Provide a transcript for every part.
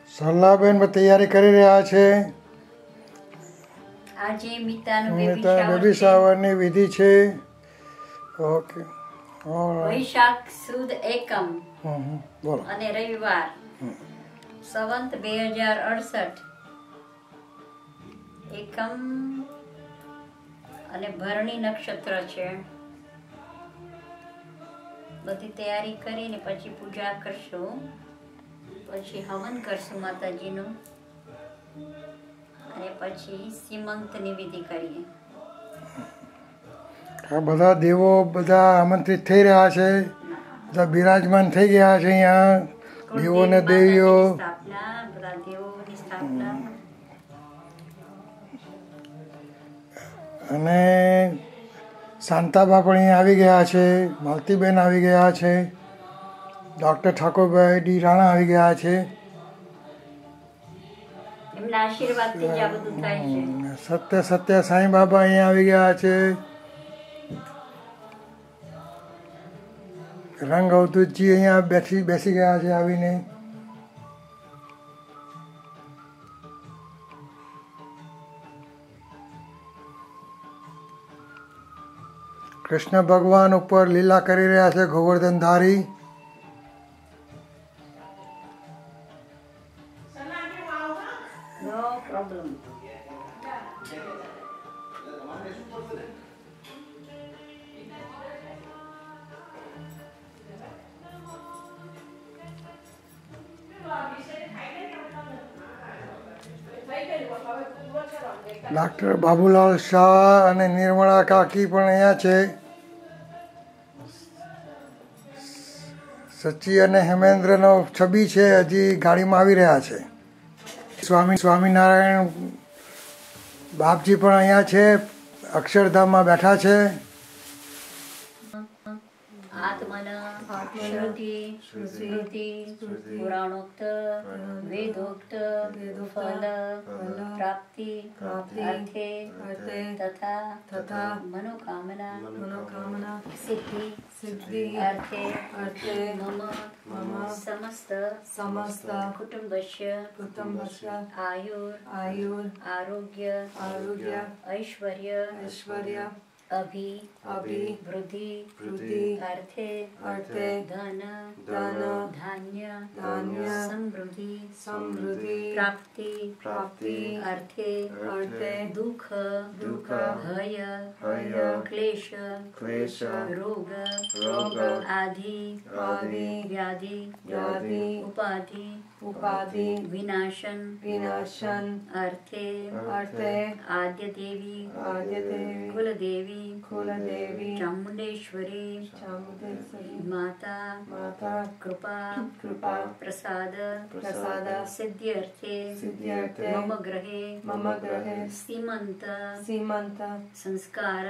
સરલાબેન તૈયારી કરી રહ્યા છે. આજે મિતાનું બેબી શાવરની વિધિ છે. ઓકે. વૈશાખ સુદ એકમ બોલો. અને રવિવાર સંવંત 2068 એકમ અને ભરણી નક્ષત્ર છે. બધી તૈયારી કરીને પછી પૂજા કરશું, પછી હવન કરશું માતાજીનું, અને પછી સીમંતની વિધિ કરીએ. આ બધા દેવો બધા આમંત્રિત થઈ રહ્યા છે, બધા બિરાજમાન થઈ ગયા છે અહીંયા. દેવો ને દેવીઓ બધા દેવોની સ્થાપના. અને શાંતાબા પણ અહીંયા આવી ગયા છે, માલતીબેન આવી ગયા છે, ડૉક્ટર ઠાકોરભાઈ ડી રાણા આવી ગયા છે. એમના આશીર્વાદથી જ આ બધું થાય છે. સત્ય સત્ય સાંઈ બાબા અહીંયા આવી ગયા છે. રંગ અવધૂતજી અહીંયા બેસી ગયા છે આવીને. કૃષ્ણ ભગવાન ઉપર લીલા કરી રહ્યા છે Govardhandhari. No problem. Doctor Babulal Shah અને નિર્મળા કાકી પણ અહીંયા છે. સચી અને હેમેન્દ્રનો છબી છે, હજી ગાડીમાં આવી રહ્યા છે. સ્વામિનારાયણ બાપજી પણ અહીંયા છે, અક્ષરધામમાં બેઠા છે. આત્મન શ્રુતિ સ્મૃતિ પુરાણોક્ત વેદોક્ત ફલ પ્રાપ્તિ અર્થે તથા મનોકામના સિદ્ધિ અર્થે મમ સમસ્ત કુટુંબસ્ય આયુર આરોગ્ય ઐશ્વર્ય અભિવૃદ્ધિ અર્થે ધન ધાન્ય સમૃદ્ધિ પ્રાપ્તિ અર્થે દુઃખ ભય ક્લેશ રોગ આદિ વ્યાધિ ઉપાધિ વિનાશન અર્થે આદ્ય દેવી કુલદેવી ચામુંડેશ્વરી માતા કૃપા પ્રસાદ સિદ્ધ્યર્થે મમ ગ્રહે સીમંત સંસ્કાર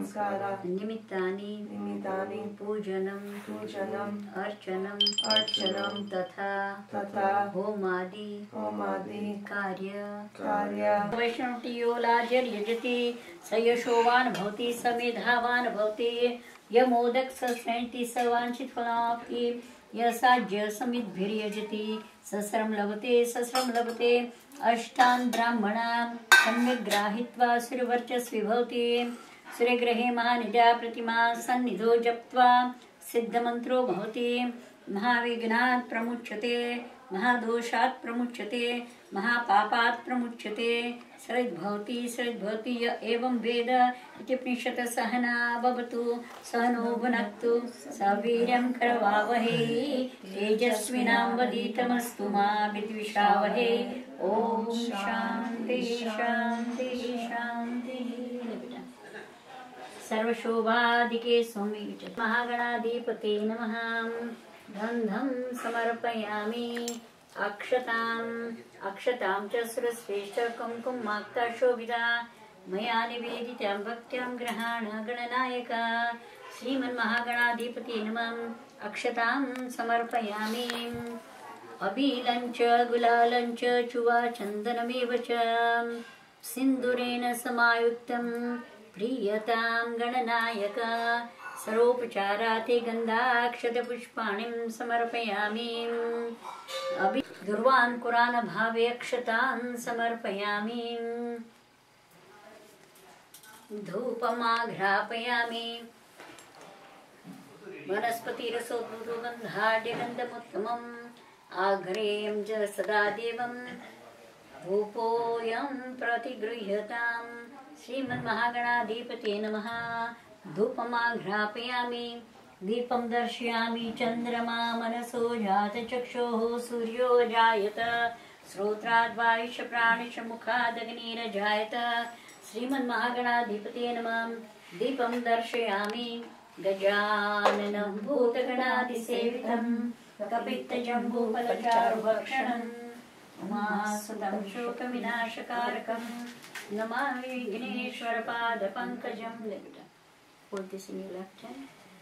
નિમિત્તાની પૂજનમ અર્ચનમ તથા હોમાદિ કાર્ય વૈષ્ણવટીયોલાજર્યજતિ સયશોવાન ભવતિ સમેધાવાન ભવતિ યમોદક સશ્રેણિતિ સવાંછિત ફલાપ્તિ યસાજ્ય સમિદ્ભિર્યજતિ સસ્રમ લભતે અષ્ટાન બ્રાહ્મણા સમ્યક ગ્રાહિત્વા સુરવર્ચસ્વી ભવતિ સુરેગ્રહે મહાનિજા પ્રતિમા સન્નિધો જપ્ત્વા સિદ્ધમંત્રો ભવતિ મહાવિઘ્નાत् પ્રमुच्यते महादोषात् प्रमुच्यते महापापात् प्रमुच्यते श्रद्धभवति य एवं वेद इति उपनिषत् सहना भवतु सहनो भुनक्तु सवीर्यं करवावहै तेजस्विनावधीतमस्तु मा विद्विषावहै. ओम शांति शांति शांति. सर्वशोभाधिके सौम्य महागणाधिपते नमः. गंधं समर्पयामि अक्षतां च सुरश्रेष्ठ कुंकुमाक्ता शोभिता मया निवेदितां भक्त्यां ग्रहाण गणनायक. श्रीमन्महागणाधिपते नमः. अक्षतां समर्पयामि. अबीलञ्च गुलालञ्च चुवाचन्दनमेव च सिन्दूरेण समायुक्तं प्रीयतां गणनायक. सर्वोपचाराते गन्धाक्षतपुष्पाणिं समर्पयामि. दुर्वान् कुरान् भावे अक्षतान् समर्पयामि धूपमाघ्रापयामि वनस्पतिरसोद्भूतगन्धाढ्यगन्धमुत्तमम् आघ्रेयं च सदा देवं धूपोऽयं प्रतिगृह्यताम् श्रीमन्महागणाधिपते नमः धूपमाघ्रापयामि दीपं दर्शयामि चन्द्रमा मनसो जातचक्षुः सूर्यो जायत श्रोत्राद्वायुष प्राणिष मुखादग्निरजायत श्रीमन्महागणाधिपते नमः दीपं दर्शयामि गजाननं भूतगणाधिसेवितं कपित्तजम्बूफलचारुभक्षणम् उमासुतं शोकविनाशकारकं Namami विघ्नेश्वरपादपङ्कजं Put this in your left hand.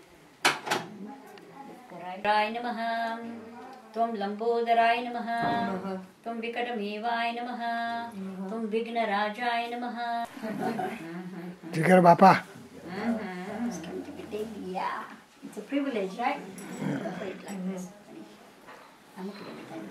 राय नमः त्वं लंबोदराय नमः त्वं विकटमेवाय नमः त्वं विघ्नराजाय नमः जिगर बापा Yeah, it's a privilege, right? Put it like this. I'm okay with that.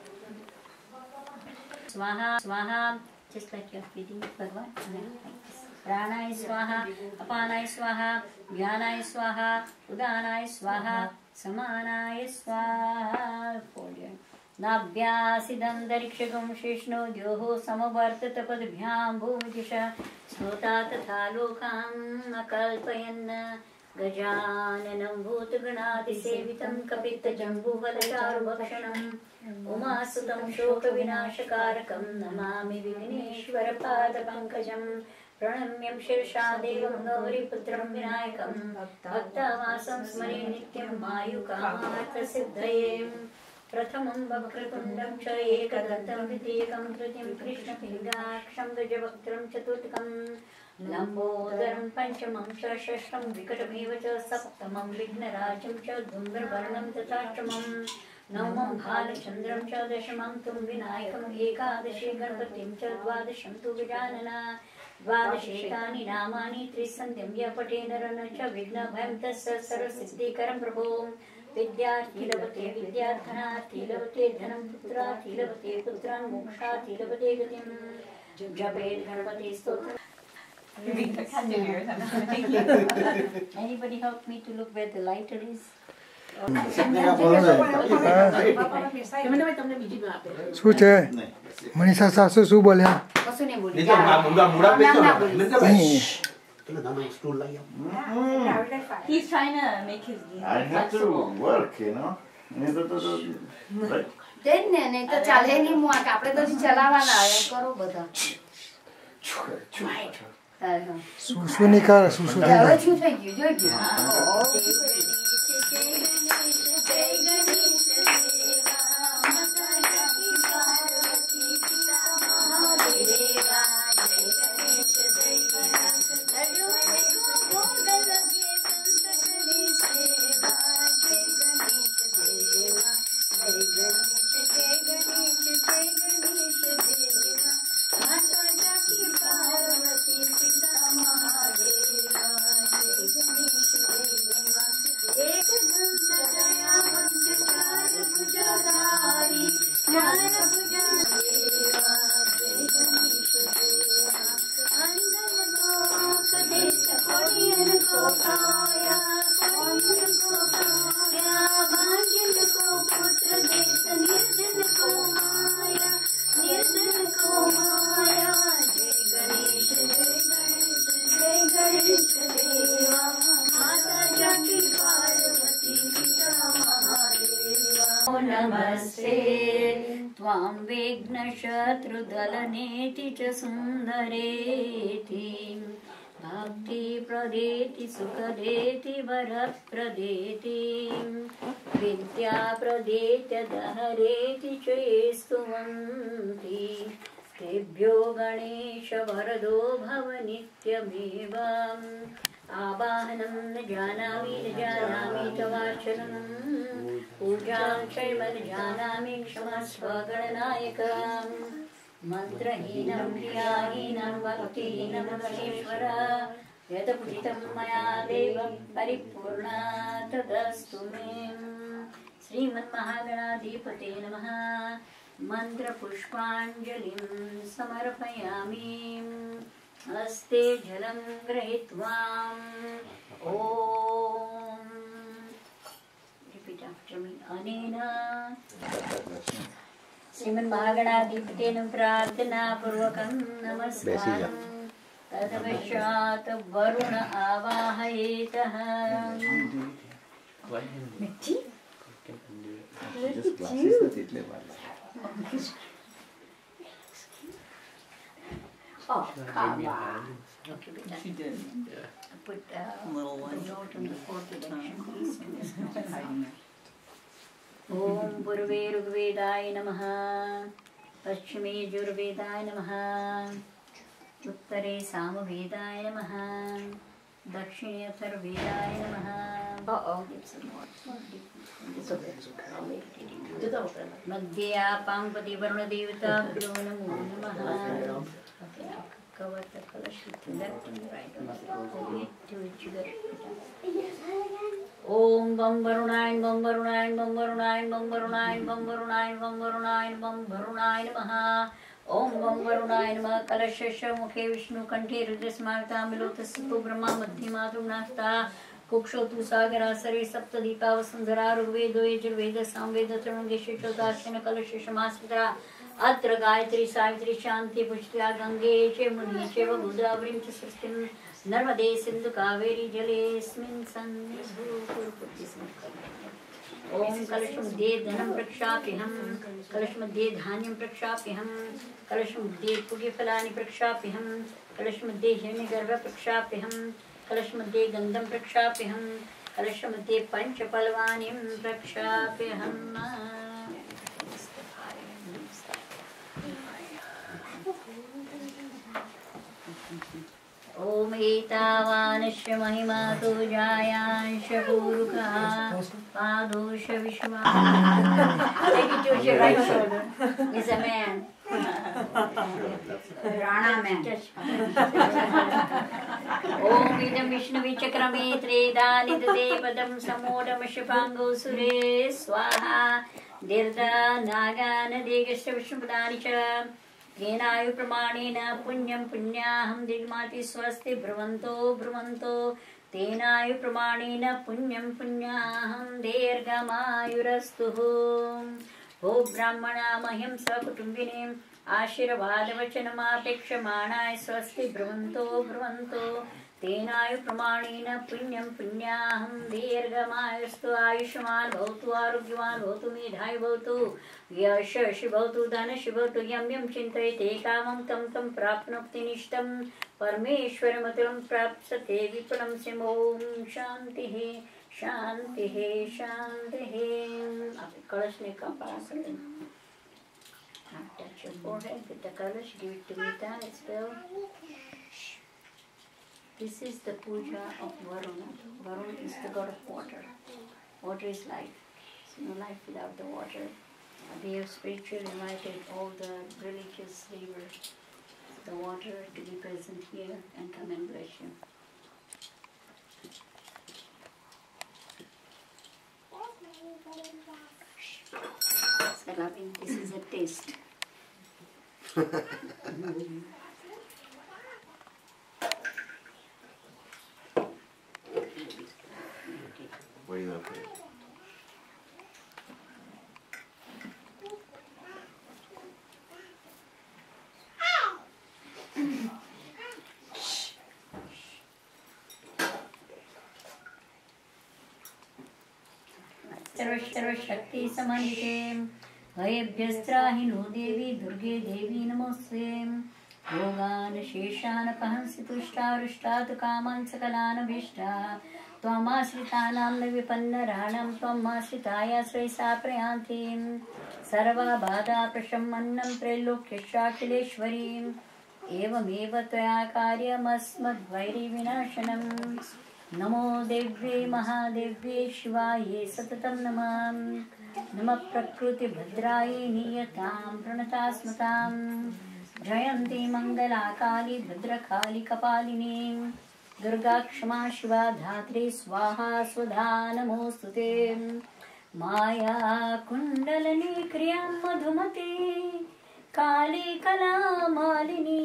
Swaha, swaha, just like you're feeding Bhagwan. Like this. Pranaya swaha, apanaya swaha, jnanaya swaha, udanaya swaha, samanaya swaha. नाभ्यासिदन्तरिक्षगं शिष्णोद्योः समवर्ततपद्भ्यां भूमिदिश स्मृता तथा लोकान् अकल्पयन् गजाननं भूतगणाधिसेवितं कपित्तजम्बूफलचारुभक्षणम् उमासुतं शोकविनाशकारकं नमामि विघ्नेश्वरपादपङ्कजं प्रणम्यं शिरसा देवं गौरीपुत्रं विनायकं भक्तावासं स्मरे नित्यं मायुकामार्थसिद्धये प्रथमं वक्रतुण्डं च एकदन्तं द्वितीयकं तृतीयं कृष्णपिङ्गाक्षं गजवक्त्रं चतुर्थकं लम्बोदरं पञ्चमं च षष्ठं विकटमेव च सप्तमं विघ्नराजं च धूम्रवर्णं तथाष्टमं नवमं भालचन्द्रं च दशमं तुं विनायकम् एकादशे गणपतिं च द्वादशं तु गजानना द्वादशेतानि नामानि त्रिसन्ध्यं य पठे नरं च विघ्नभयं तस्य सर्वसिद्धिकरं प्रभो विद्यार्थी लभते विद्यार्थनार्थी लभते धनं पुत्रार्थी लभते पुत्रान् मोक्षार्थी लभते गतिं जपेत् गणपति स्तोत्रम्. Anybody help me to look where the lighter is? શું છે મનીષા સાસુ શું બોલ્યા કશું નહીં બોલી He's trying to make his I have to work, you know. તેજ ને નહીં તો ચાલે નહીં મુઆ કે આપણે તો ચલાવવાના એમ કરો બધા શું નહીં કરે શું શું થઈ હવે જાય શું થઈ ગયું જોઈ ગયું नमस्ते त्वां विघ्नशत्रुदलनेति च सुन्दरेति भक्तिप्रदेति सुखदेति वरप्रदेति विद्याप्रदेत्यदहरेति च ये स्तुवन्ति तेभ्यो गणेश वरदो भव नित्यमेव आवाहनं न जानामि तवार्चनं पूजां चैव न जानामि क्षमस्व गणनायक मन्त्रहीनं क्रियाहीनं भक्तिहीनं गणेश्वर यदुचितं मया देव परिपूर्णा तदस्तु मे श्रीमन्महागणाधिपते नमः मन्त्रपुष्पाञ्जलिं समर्पयामि। हस्ते जलं गृहीत्वा ॐ रिपीट आफ्टर मी अनेन श्रीमन्महागणाधिपतेन प्रार्थनापूर्वकं नमस्कारं तदपश्चात् Varun आवाहयेतः। Just glasses na title wala. Oh, come on. Okay, beta. She did. Put Little one. note on the fourth direction, please. Hiding it. ओम पूर्वे ऋग्वेदाय नमः, पश्चिमे यजुर्वेदाय नमः, उत्तरे सामवेदाय नमः, दक्षिणे अथर्ववेदाय नमः। मध्ये पांपति वरुणदेवताभ्यो नमो नमः। Cover the color sheet left and right. To which you get. Om Bam Varunaय Bam Varunaय Bam Varunaय Bam Varunaय Bam Varunaय Bam Varunaय Bam Varunaय Namaha. Om Bam Varunaय Namaha. Kalashasya Mukhe Vishnu Kanthe Rudrasmarta Milotasya Brahma Madhyamatu Nasta Kuksho Tu Sagara Sare Saptadika Vasundhara Rugvedo Yajurveda Samveda Tarungesha Chodashana Kalashasya Masvitra अत्र गायत्री सावित्री शांति पुष्टिया गंगे च मुनि चैव गोदावरीं च सृष्टिं नर्मदे सिंधु कावेरी जलेऽस्मिन् सन्निधौ कुरुते स्म। ओम कलशमध्ये धनं प्रक्षाप्यहं, कलशमध्ये धान्यं प्रक्षाप्यहं, कलशमध्ये पुष्पफलानि प्रक्षाप्यहं, कलशमध्ये हिरण्यगर्भ प्रक्षाप्यहं, कलशमध्ये गन्धं प्रक्षाप्यहं, कलशमध्ये पञ्चपल्वानिं प्रक्षाप्यहम्। ओम एतावानस्य महिमा तो जायांश पूरुखः पादोश विश्वा। Take it to your right shoulder. He's a man. Rana man. ओम इदं विष्णुवे चक्रमे त्रेदानि ददे पदं समोढं शिपाङ्गो सुरे स्वाहा। दीर्घ नागानदेगश्च विष्णुपदानि च येनायु प्रमाणेन पुण्यं पुण्याहं दीर्घमाति स्वस्ति ब्रुवन्तो ब्रुवन्तो तेनायु प्रमाणेन पुण्यं पुण्याहं दीर्घमायुरस्तु। हो ब्राह्मणा मह्यं सकुटुम्बिनीम् आशीर्वादवचनमापेक्षमाणाय स्वस्ति ब्रुवन्तो ब्रुवन्तो तेनायु प्रमाणेन पुण्यं पुण्याहं दीर्घमायुस्तु। आयुष्मान् भवतु आरोग्यवान् भवतु मेधावी भवतु यशस्वी भवतु धनस्वी भवतु। यं यं चिन्तयते कामं तं तं प्राप्नोति निष्टं परमेश्वरमतुलं प्राप्स्यते विपुलं सिंह। ओम शान्तिः शान्तिः शान्तिः। आप कलश में कपास touch your forehead with the kalash, give it to Mita as well. This is the puja of Varuna. Varuna is the god of water. Water is life. There's no life without the water. They have spiritually invited all the religious rivers, the water to be present here and come and bless you. Salabi, this is a taste. What do you want to put? सर्वशक्ति समन्विते भयभ्यस्त्राहिनो देवी दुर्गे देवी नमोऽस्ते। भोगान् शेषान् पहंसि तुष्टारुष्टात् कामान् सकलानभीष्टा। त्वमाश्रितानां न विपन्नराणां त्वमाश्रितायाश्रयसा प्रयान्ति। सर्वबाधा प्रशमन्नं त्रैलोक्यशाखिलेश्वरीम्। एवमेव त्वया कार्यमस्मद्वैरिविनाशनम्। नमो देव्ये महादेव्ये शिवाये सततं नमः। नमः प्रकृतिभद्रायै नियतां प्रणतास्मतां। जयन्ती मङ्गलाकाली भद्रकाली कपालिनी दुर्गा क्षमा शिवा धात्री स्वाहा स्वधा नमोऽस्तुते। माया कुंडलनी क्रिया मधुमती काली कला मालिनी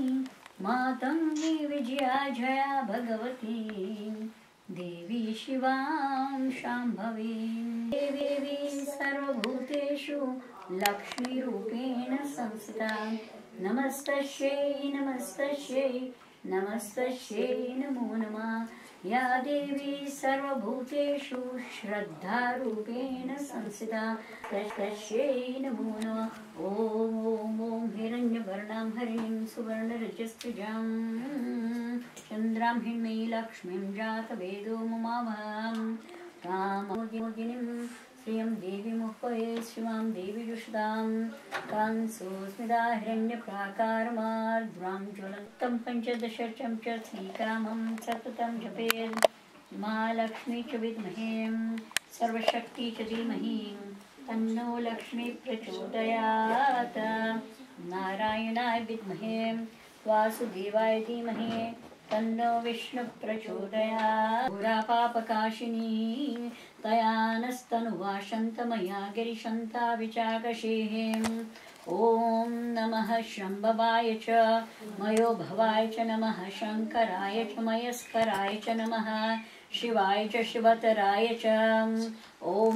मातंगी विजया जया भगवती देवी शिवां शाम्भवी देवी सर्वभूतेषु लक्ष्मीरूपेण संस्थिता नमस्तस्यै नमस्तस्यै नमस्तस्यै नमो नमः या देवी सर्वभूतेषु श्रद्धारूपेण संस्थिता तस्यै नमो नमः ॐ हिरण्यवर्णां हरिणीं सुवर्णरजस्रजां चन्द्रां हिण्मयी लक्ष्मीं जातवेदो ममावहं कामोगिनीं श्रियं देवी मुह्यये शिवां देवी जुषतां कांसोऽस्मिता हिरण्यप्राकारमार्द्रां ज्वलन्तं पञ्चदशचं च श्रीकामं सततं जपेत् महालक्ष्मी च विद्महे सर्वशक्ति च धीमहि तन्नो लक्ष्मी प्रचोदयात् नारायणाय विद्महे वासुदेवाय धीमहि तन्नो विष्णु प्रचोदयात् पुरापापकाशिनी तया नस्तनुवाशन्तमया गिरिशन्ता विचाकशेः ॐ नमः शम्भवाय च मयोभवाय च नमः शङ्कराय च मयस्कराय च नमः शिवाय च शिवतराय च ॐ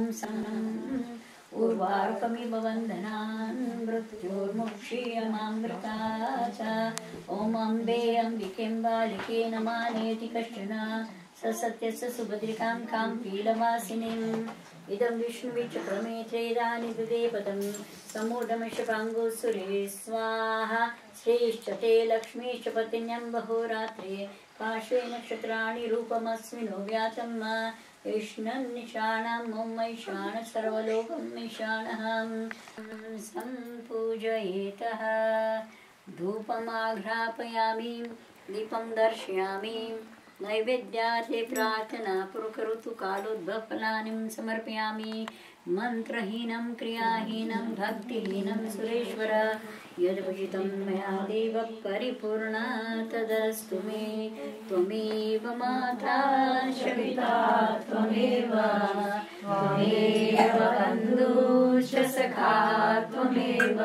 उर्वारुकमिव बन्धनान् मृत्योर्मुक्षीयमामृता च ॐ अम्बे अम्बिकें बालिके नमानेति कश्चन सत्यस्य सुभद्रिकां कां पीलवासिनीम् इदं विष्णुविचक्रमे त्रेदानि दुदेपदं समूढमशपाङ्गो सुरे स्वाहा श्रेश्च ते लक्ष्मीश्च पतिन्यं बहोरात्रे पार्श्वे नक्षत्राणि रूपमस्मिनो व्यातं विष्णुन्निशाणं मम ईशान सर्वलोकं ईशानः सम्पूजयेतः धूपमाघ्रापयामि दीपं दर्शयामि नैवेद्यार्थे प्रार्थना पुरुकरोतु कालोद्भवफलानिं समर्पयामि मन्त्रहीनं क्रियाहीनं भक्तिहीनं सुरेश्वर यद्भुजितं मया देव परिपूर्णा तदस्तु मे त्वमेव माता शविता त्वमेव बन्धुश्च सखा त्वमेव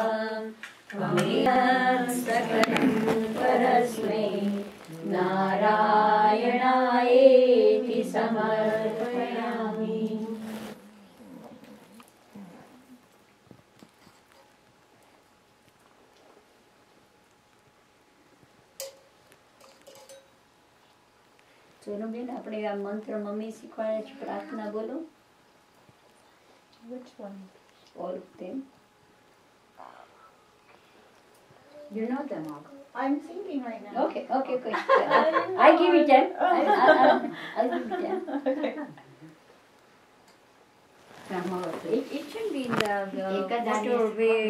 सकलं परस्मै नारायणायेति समर्पयामि। સોનુબેન આપણે આ મંત્ર મમ્મી શીખવાડે છે પ્રાર્થના બોલો. Which one? All of them. You know them all. I'm thinking right now. Okay. I give it time. I'll give it time. Okay. It should be in the water way.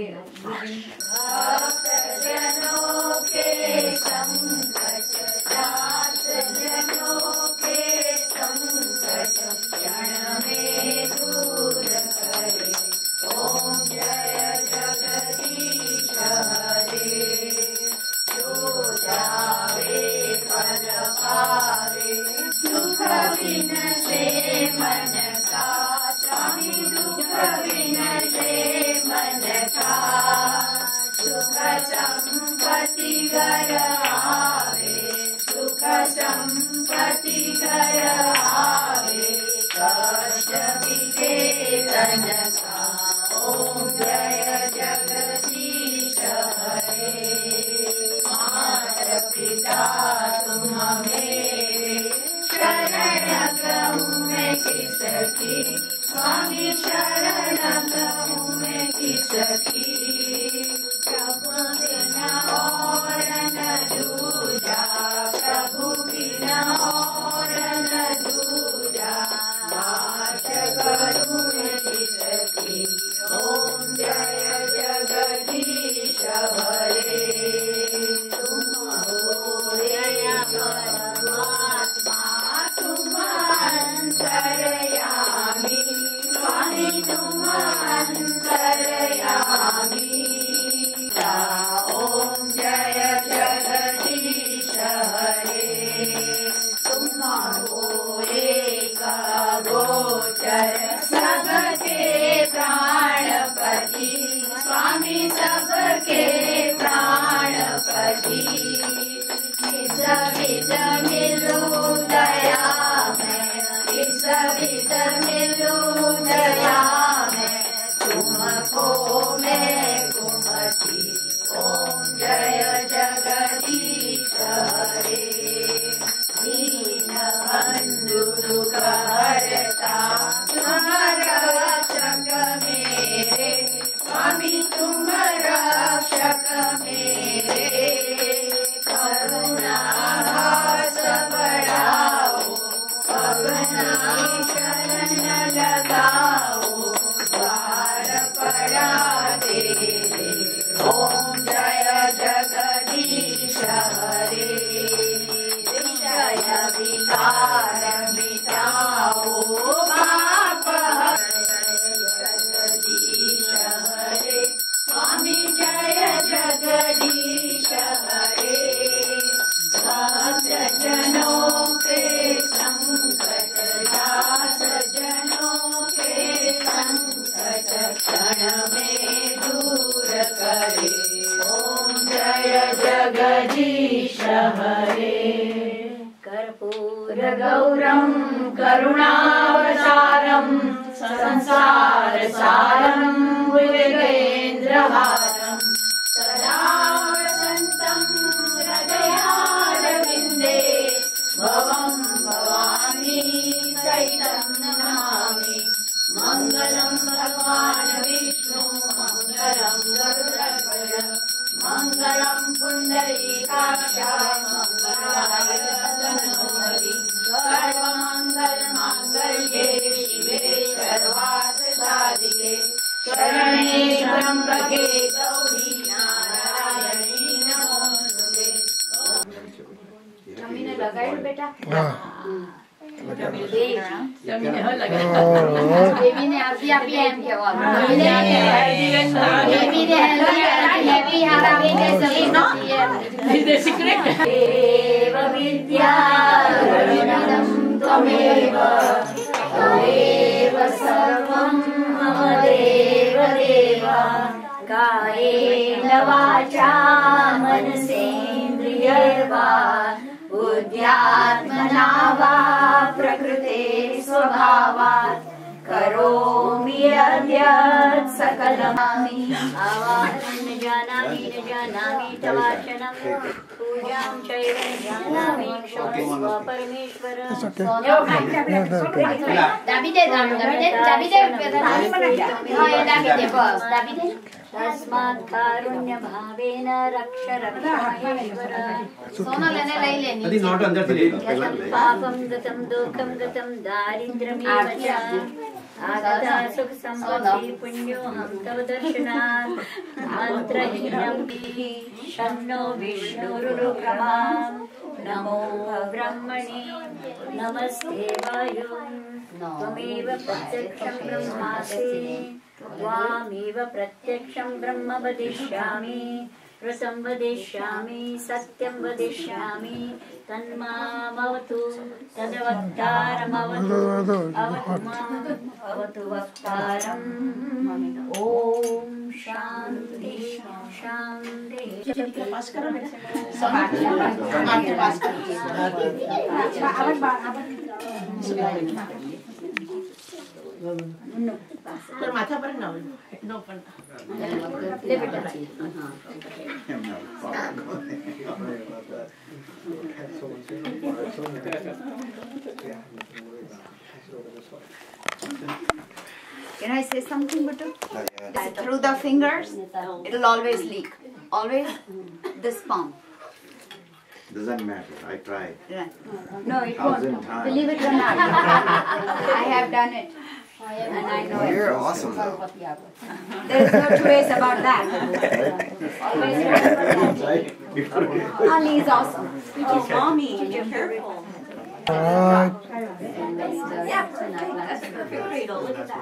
गोचर सगति सबके प्राणपति इस विध मिलू दया में इस विध मिलू दया में तुमको मैं कुमति ओम जय जगदीश हरे दीन बंधु दुख हरता तुम रक्षक मेरे स्वामी तुम रक्षक मेरे करुणा भास बढ़ाओ अपना शरण लगाओ द्वार पड़ा तेरे ओम जय जगदीश हरे विषय विकार मिटाओ पाप जगदीश हरे स्वामी जय जगदीश हरे भक्त जनों के संकट दास जनों के संकट क्षण में दूर करे ओम जय जगदीश हरे कर्पूर गौरम करुणावतारम संसार सारम विवेकेन्द्रहारम सदा वसन्तं हृदयारविन्दे भवं भवानी सहितं नमामि मङ्गलं भगवान् विष्णु मङ्गलं गरुडध्वज मङ्गलं पुण्डरीकाक्ष मङ्गलाय तनोहरि सर्वमङ्गलमाङ्गल्ये शिवे सर्वार्थसाधिके शरणे त्र्यम्बके गौरी नारायणी नमोस्तुते मम्मी ने लगाया बेटा हाँ बेबी ने अभी अभी एम किया बेबी ने हैप्पी हैप्पी सभी नो देव विद्या गणितं त्वमेव त्वमेव सर्वं मम देव देव कायेन वाचा मनसेन्द्रियैर्वा बुद्ध्यात्मना वा प्रकृते स्वभावात् करोमि यद्यत् सकलमामि आवाहनं न जानामि तवार्चनं पूजां चैव न जानामि क्षमस्व परमेश्वर तस्मात् कारुण्यभावेन रक्ष रक्षामहेश्वर पापं गतं दुःखं गतं दारिद्र्यमेव च आगता सुख समृद्धि पुण्योऽहं तव दर्शनात् मन्त्रहीनं शन्नो विष्णुरुक्रमां नमो ब्रह्मणे नमस्ते वायु त्वमेव प्रत्यक्षं ब्रह्मासि त्वामेव प्रत्यक्षं ब्रह्म वदिष्यामि ऋतं वदिष्यामि सत्यं वदिष्यामि तन्मामवतु तद्वक्तारमवतु अवतु माम् अवतु वक्तारम् ॐ शान्ति शान्ति तर माथा पर ना नो पण ले बेटा Can I say something, Buttu? Through the fingers, it will always leak. Always this palm. Doesn't matter. I tried. No, it 1,000 won't. times. Believe it or not. I have done it. And I know it. You're awesome though. There's no two ways about that. Always Ali is awesome. Oh, mommy, be careful. Alright. Yeah. That's perfect cradle. Look at that.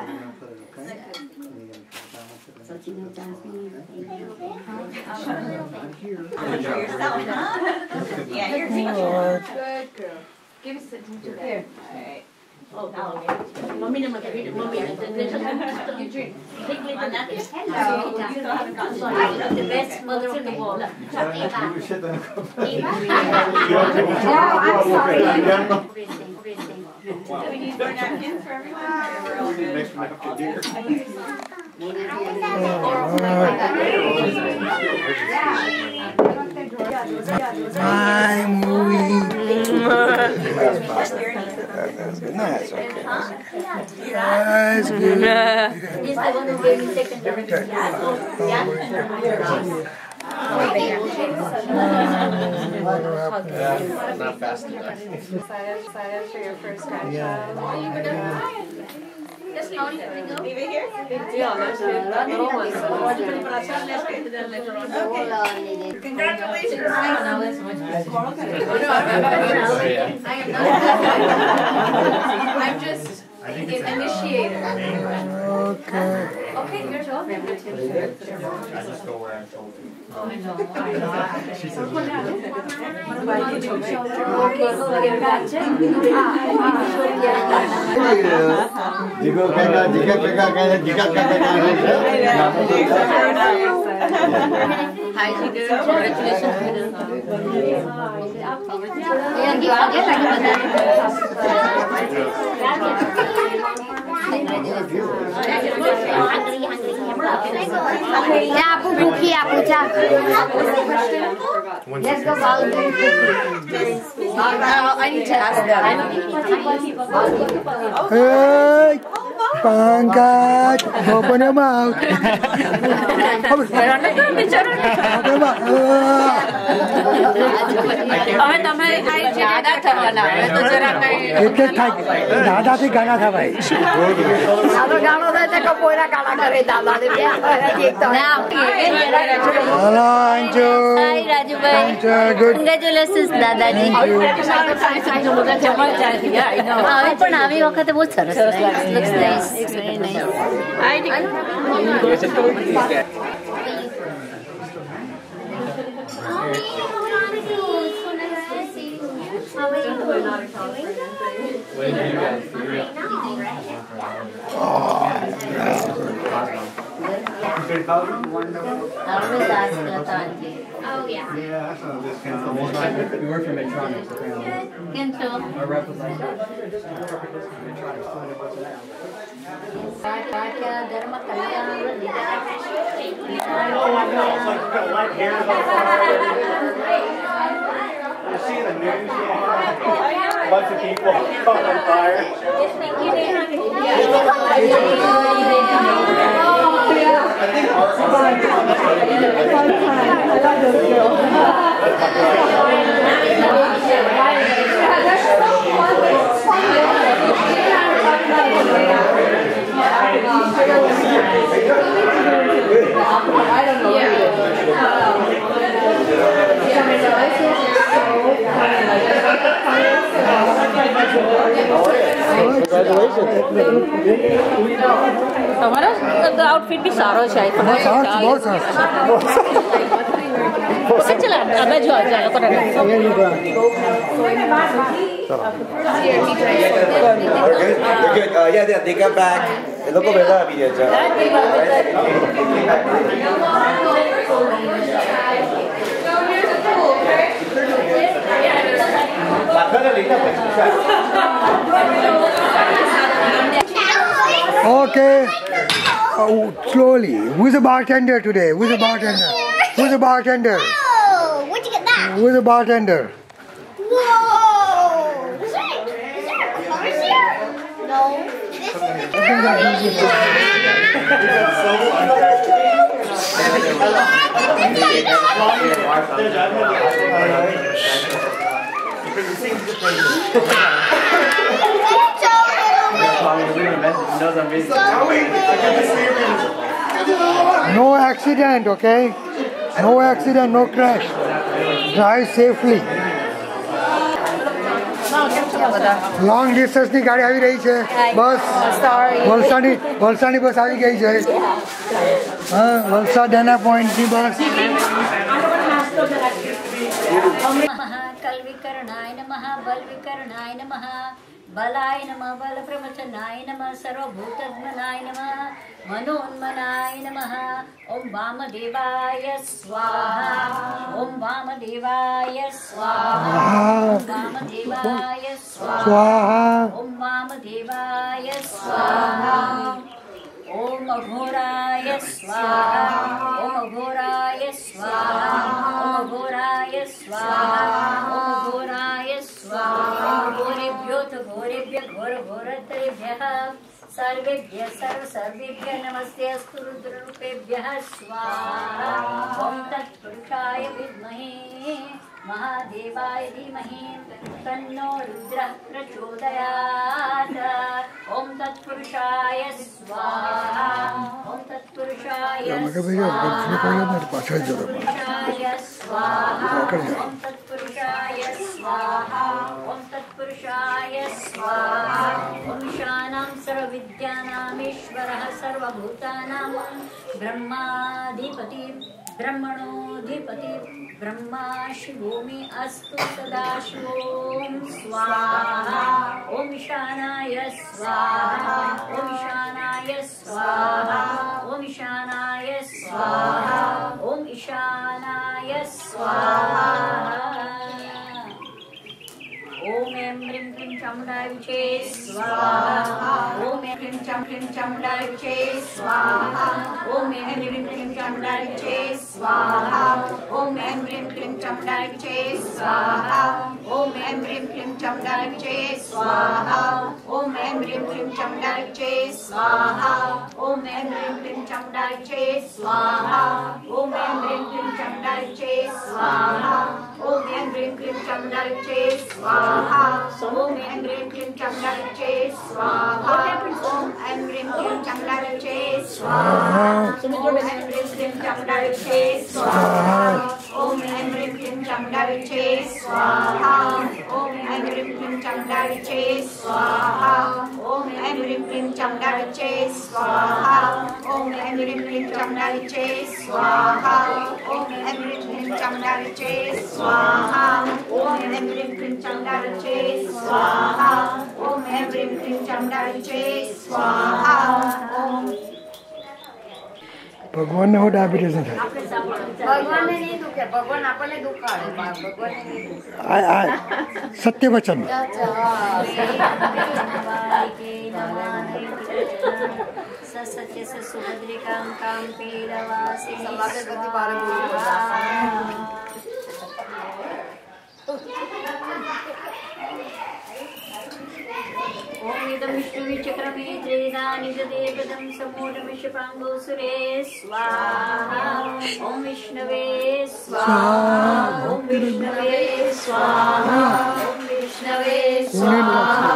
For yourself, huh? Yeah, you're taking Alright. Good girl. Give us a here. Alright. Oh, mommy never get it. Mommy, you drink. Take me on that. You still haven't gotten started. The best mother of the world. I'm sorry. Everything. Do we need more napkins for My movie. That's good. No, that's okay. That's good. He's the one who gave me second. Not fast enough. Excited for your first grandchild. Leave it here? Big deal. There's that little one. Congratulations. I'm just initiated. Okay. Okay, you're sure. I just go where I'm told to. She says, Hi, congratulations. Apple cookie, apple jack. Let's go I need to ask them. Hey, Pankaj, open your mouth. Open your mouth. એટલે થાય દાદાથી ગાના था भाई hello Anju Hi, Raju bhai. Good Congratulations, દાદાજી. હવે પણ આવી વખતે બહુ સરસ looks nice. It's very nice. Always ask Auntie. Oh yeah. we work for Medtronic. Kento. Our rep was like, ಧರ್ಮ ಕಲ್ಯಾಣ You see the news? A bunch of people caught on fire. તમારો આઉટફિટ બી સારો છે बहुत सारा ચલા આ બાજુ આવ ચાલો કરો You're good. Yeah, they got back. Look over there, video. Okay. Slowly. Who's the bartender today? Who's the bartender? Who's the bartender? Oh, where'd you get that? Who's the bartender? Whoa! Is there a cars here? No. This is the No accident, okay? No accident, no crash. Drive safely. Long distance ની ગાડી આવી રહી છે બસ વલસાડની બસ આવી ગઈ છે હા વલસાડ એના પોઈન્ટની બસ नमः कल्विकरणाय नमः बलविकरणाय नमः बलाय नमः बलप्रवचनाय नमः सर्वभूतध्मनाय नमः मनोन्मनाय नमः ओम वामदेवाय स्वाहा ओम वामदेवाय स्वाहा ओम वामदेवाय स्वाहा ओम वामदेवाय स्वाहा ओम अघोराय स्वाहा ओम अघोराय स्वाहा ओम अघोराय स्वाहा ओम अघोराय स्वाहा घोरेभ्योऽथ घोरेभ्यः घोर घोरतरेभ्यः सर्वेभ्यः सर्वेभ्यः नमस्ते अस्तु रुद्ररूपेभ्यः स्वाहा ओम तत्पुरुषाय विद्महे महादेवाय धीमहि तन्नो रुद्रः प्रचोदयात् ओम तत्पुरुषाय स्वाहा ओम तत्पुरुषाय स्वाहा ओम तत्पुरुषाय स्वाहा ओम तत्पुरुषाय स्वाहा ओम ईशानां सर्वविद्यानामीश्वरः सर्वभूतानां ब्रह्माधिपति ब्रह्मणोऽधिपति ब्रह्मा शिवो मे अस्तु सदाशिवों स्वाहा ओम ईशानाय स्वाहा ओम ईशानाय स्वाहा ओम ईशानाय स्वाहा ओम ईशानाय स्वाहा ओम ऐं ह्रीं क्लीं चामुण्डाय विचे स्वाहा ओम ऐं ह्रीं चामुण्डाय विचे स्वाहा ओम ऐं ह्रीं क्लीं चामुण्डाय विचे स्वाहा ओम ऐं ह्रीं क्लीं चामुण्डाय विचे स्वाहा ओम ऐं ह्रीं क्लीं चामुण्डाय विचे स्वाहा ओम ऐं ह्रीं क्लीं चामुण्डाय विचे स्वाहा ओम ऐं ह्रीं क्लीं चामुण्डाय विचे स्वाहा ओम ऐं ह्रीं क्लीं चामुण्डाय विचे स्वाहा ओम ऐं ह्रीं क्लीं चामुण्डाय विचे स्वाहा ओम ऐं ह्रीं क्लीं चामुण्डाय विचे स्वाहा ओम ऐं ह्रीं क्लीं चामुण्डाय विचे स्वाहा ओम ऐं ह्रीं क्लीं चामुण्डाय विचे स्वाहा ओम ऐं ह्रीं क्लीं चामुण्डाय विचे स्वाहा ओम ऐं ह्रीं क्लीं चामुण्डाय विचे स्वाहा ओम ऐं ह्रीं क्लीं चामुण्डाय विचे स्वाहा ओम ऐं ह्रीं क्लीं चामुण्डाय विचे स्वाहा ओम ऐं ह्रीं क्लीं चामुण्डाय विचे स्वाहा ओम ऐं ह्रीं क्लीं चामुण्डाय विचे स्वाहा ओम ऐं ह्रीं क्लीं चामुण्डाय विचे स्वाहा ओम भगवान ने हो डायबिटीज है भगवान ने नहीं दुखे भगवान आपने दुखा भगवान ने सत्य वचन सत्य सुभद्रिकां कां पीडवासी ओम इदं विष्णुविचक्रमे त्रिदानि जदेपदं समूढमिषपाङ्गो सुरे स्वाहा ओम विष्णवे स्वाहा ओम विष्णवे स्वाहा ओम विष्णवे स्वाहा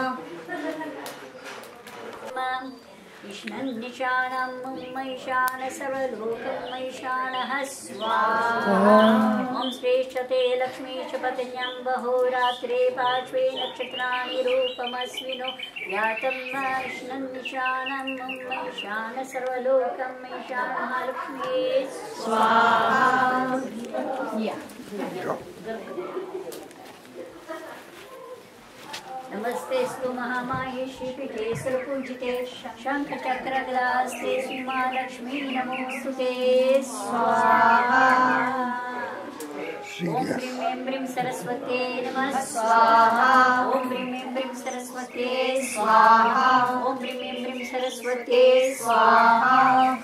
ईशानं मयिशान सर्वलोकं मयिशानः स्वाहा ओम श्रेष्ठते लक्ष्मी च पत्न्यां बहोरात्रे पार्श्वे नक्षत्राणि रूपमस्मिनो यातं ईशानं मयिशान सर्वलोकं मयिशानः लक्ष्मी स्वाहा नमस्तेस्तु महामाये श्रीपीठे सुरपूजिते शङ्खचक्रगदास्ते श्रीमालक्ष्मी नमोस्तुते स्वाहा ओम ह्रीं ऐं ह्रीं सरस्वत्यै नमः स्वाहा ओम ह्रीं ऐं ह्रीं सरस्वत्यै स्वाहा ओम ह्रीं ऐं ह्रीं सरस्वत्यै स्वाहा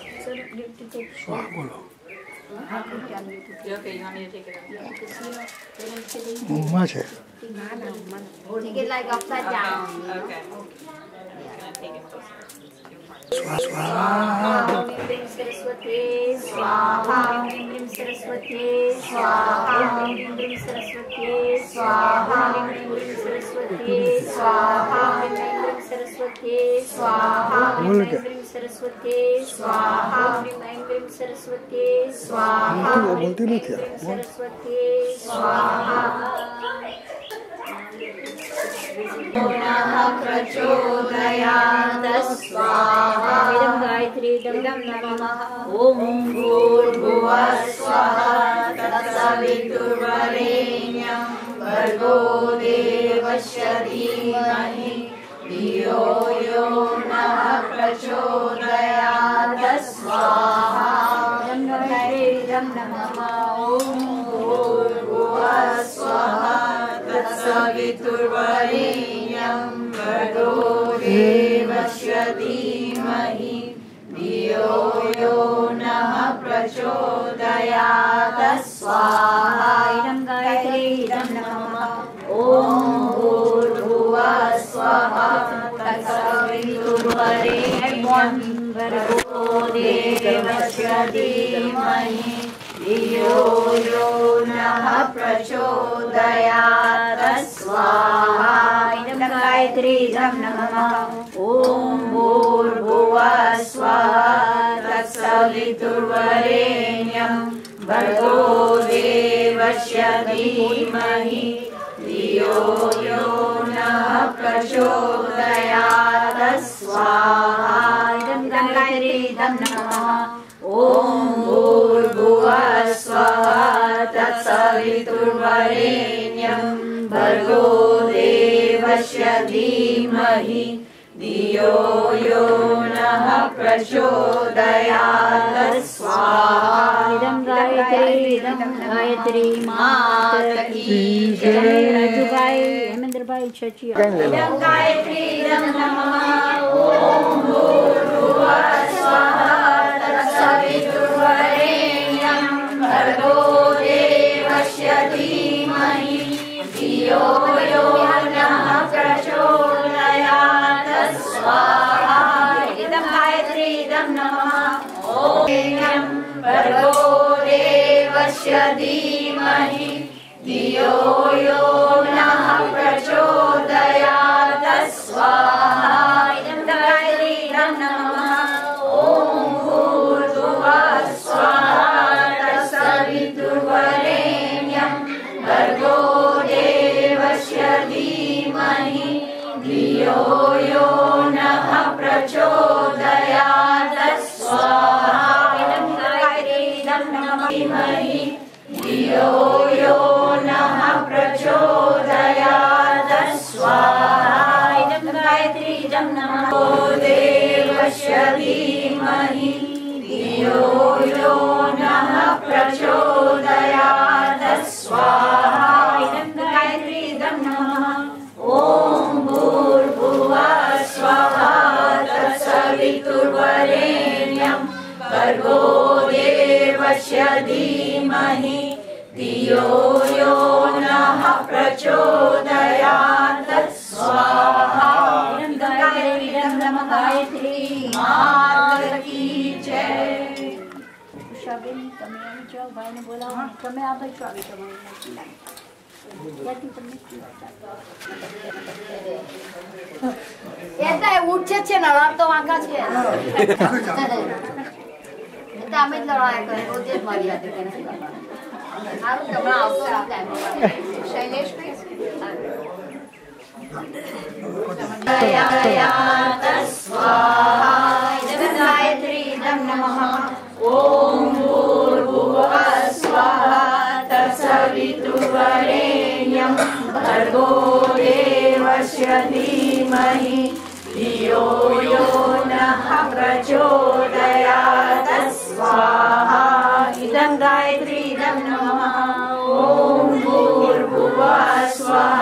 much Take it like upside down. Okay. Take it closer. स्वाहा ओम ह्रीं सरस्वती स्वाहा ओम ह्रीं सरस्वती स्वाहा ओम ह्रीं सरस्वती स्वाहा ओम ह्रीं सरस्वती स्वाहा ओम ह्रीं सरस्वती स्वाहा ओम ह्रीं सरस्वती स्वाहा ओम ह्रीं सरस्वती स्वाहा वो बोलती नहीं थी सरस्वती स्वाहा प्रचोदयात् स्वाहा इदं गायत्री इदं नमः ॐ भूर्भुवः स्वः तत्सवितुर्वरेण्यं भर्गो देवस्य धीमहि धियो यो नः प्रचोदयात् स्वाहा इदं नमः ॐ भूर्भुवः स्वः तत्सवितुर्वरेण्यं भर्गो देवस्य धीमहि धियो यो नः प्रचोदयात् स्वाहा इदं गायत्री इदं नमः ॐ भूर्भुवः स्वः तत्सवितुर्वरेण्यं भर्गो देवस्य धीमहि धियो यो नः प्रचोदयात् स्वाहा इदं गायत्री इदं नमः ॐ भूर्भुवः स्वः तत्सवितुर्वरेण्यं भर्गो देवस्य धीमहि धियो यो नः प्रचोदयात् स्वाहा इदं गायत्री इदं नमः ॐ भूर्भुवः स्वः तत्सवितुर्वरेण्यं भर्गो देवस्य धीमहि धियो यो नः प्रचोदयात् स्वाहा इदं गायत्री माता की जय राजू भाई हेमेंद्र भाई चचिया इदं गायत्री इदं नमः ॐ भूर्भुवः स्वः तत्सवितुर्वरेण्यं भर्गो देवस्य धीमहि धियो यो नः प्रचोदयात् स्वाहा इदं गायत्री इदं नमः ॐ भर्गो देवस्य धीमहि धियो यो नः प्रचोदयात् स्वाहा इदं गायत्री इदं नमः ॐ भूर्भुवः स्वः तत्सवितुर्वरेण्यं भर्गो देवस्य धीमहि धियो यो नः प्रचोदयात् स्वाहा इदं गायत्री इदं नमः धीमहि धियो यो नः प्रचोदयात् स्वाहा इदं गायत्री इदं नमः देवस्य धीमहि धियो यो नः प्रचोदयात् स्वाहा इदं गायत्री इदं नमः ॐ भूर्भुवः स्वः तत्सवितुर्वरेण्यं भर्गो देवस्य धीमहि धियो यो नः प्रचोदयात् स्वाहा इदं गायत्री इदं नमः गायत्री माता की जय शाबिन તમે આવી જાઓ ભાઈને બોલાવો તમે આ બાજુ આવી તમારી ત્યાંથી તમને એટલે ઉઠે છે ને તો વાંકા છે એટલે અમે જ લડાયા કરે રોજ જ મારી હાથે કે સારું તમે આવતો શૈલેષ स्वाहा इदं गायत्री इदं नमः ॐ भूर्भुवः स्वः तत्सवितुर्वरेण्यं भर्गो देवस्य धीमहि धियो यो नः प्रचोदयात् स्वाहा इदं गायत्री इदं नमः ॐ भूर्भुवः स्वः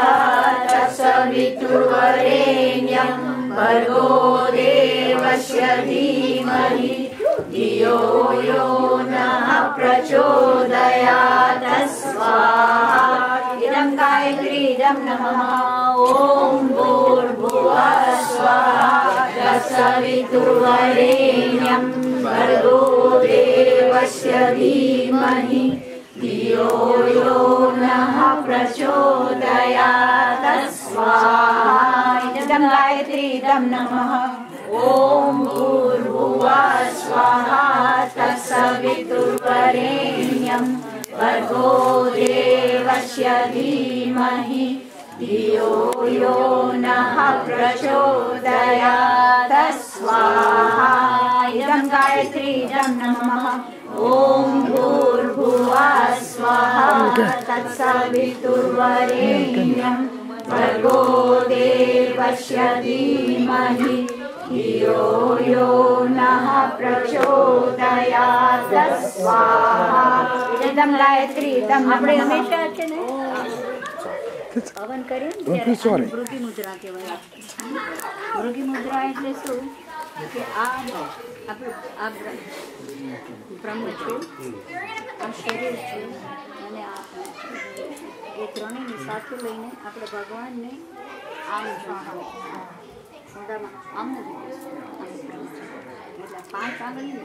तत्सवितुर्वरेण्यं भर्गो देवस्य धीमहि धियो यो नः प्रचोदयात् स्वाहा इदं गायत्री इदं नमः ॐ भूर्भुवः स्वः तत्सवितुर्वरेण्यं भर्गो देवस्य धीमहि धियो यो नः प्रचोदयात् स्वाहा इदं गायत्री इदं नमः ॐ भूर्भुवः स्वः तत्सवितुर्वरेण्यं भर्गो देवस्य धीमहि धियो यो नः प्रचोदयात् स्वाहा इदं गायत्री इदं नमः ॐ भूर्भुवः स्वः तत्सवितुर्वरेण्यं भर्गो देवस्य धीमहि धियो यो नः प्रचोदयात् स्वाहा इदं गायत्री इदं આપણે હંમેશા છે ને હવન કરીએ ને ત્યારે મૃગી મુદ્રા કહેવાય. મૃગી મુદ્રા એટલે શું કે આ બ્રહ્મ છે, આ શરીર છે અને આ એ ત્રણેયની સાથે લઈને આપણે ભગવાનને આમ આમ એટલે 5 આંગળી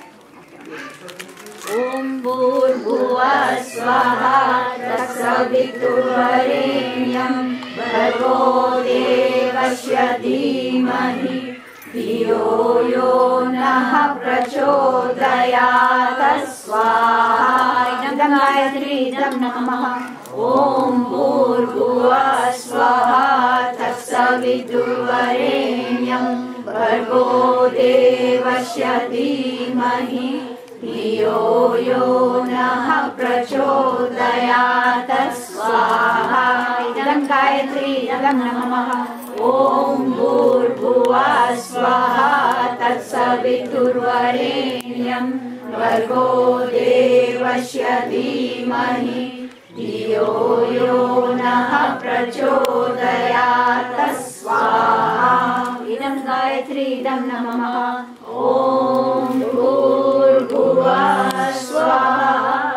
ॐ भूर्भुवः स्वाहा तत्सवितुर्वरेण्यं भर्गो देवस्य धीमहि धियो यो नः प्रचोदयात् स्वाहा इदं गायत्री इदं नमः ॐ भूर्भुवः स्वाहा तत्सवितुर्वरेण्यं भर्गो देवस्य धीमहि धियो यो नः प्रचोदयात् स्वाहा इदं गायत्री इदं नमः ॐ भूर्भुवः स्वाहा तत्सवितुर्वरेण्यं भर्गो देवस्य धीमहि धियो यो नः प्रचोदयात् स्वाहा इदं गायत्री इदं नमः ॐ भूर्भुवः स्वाहा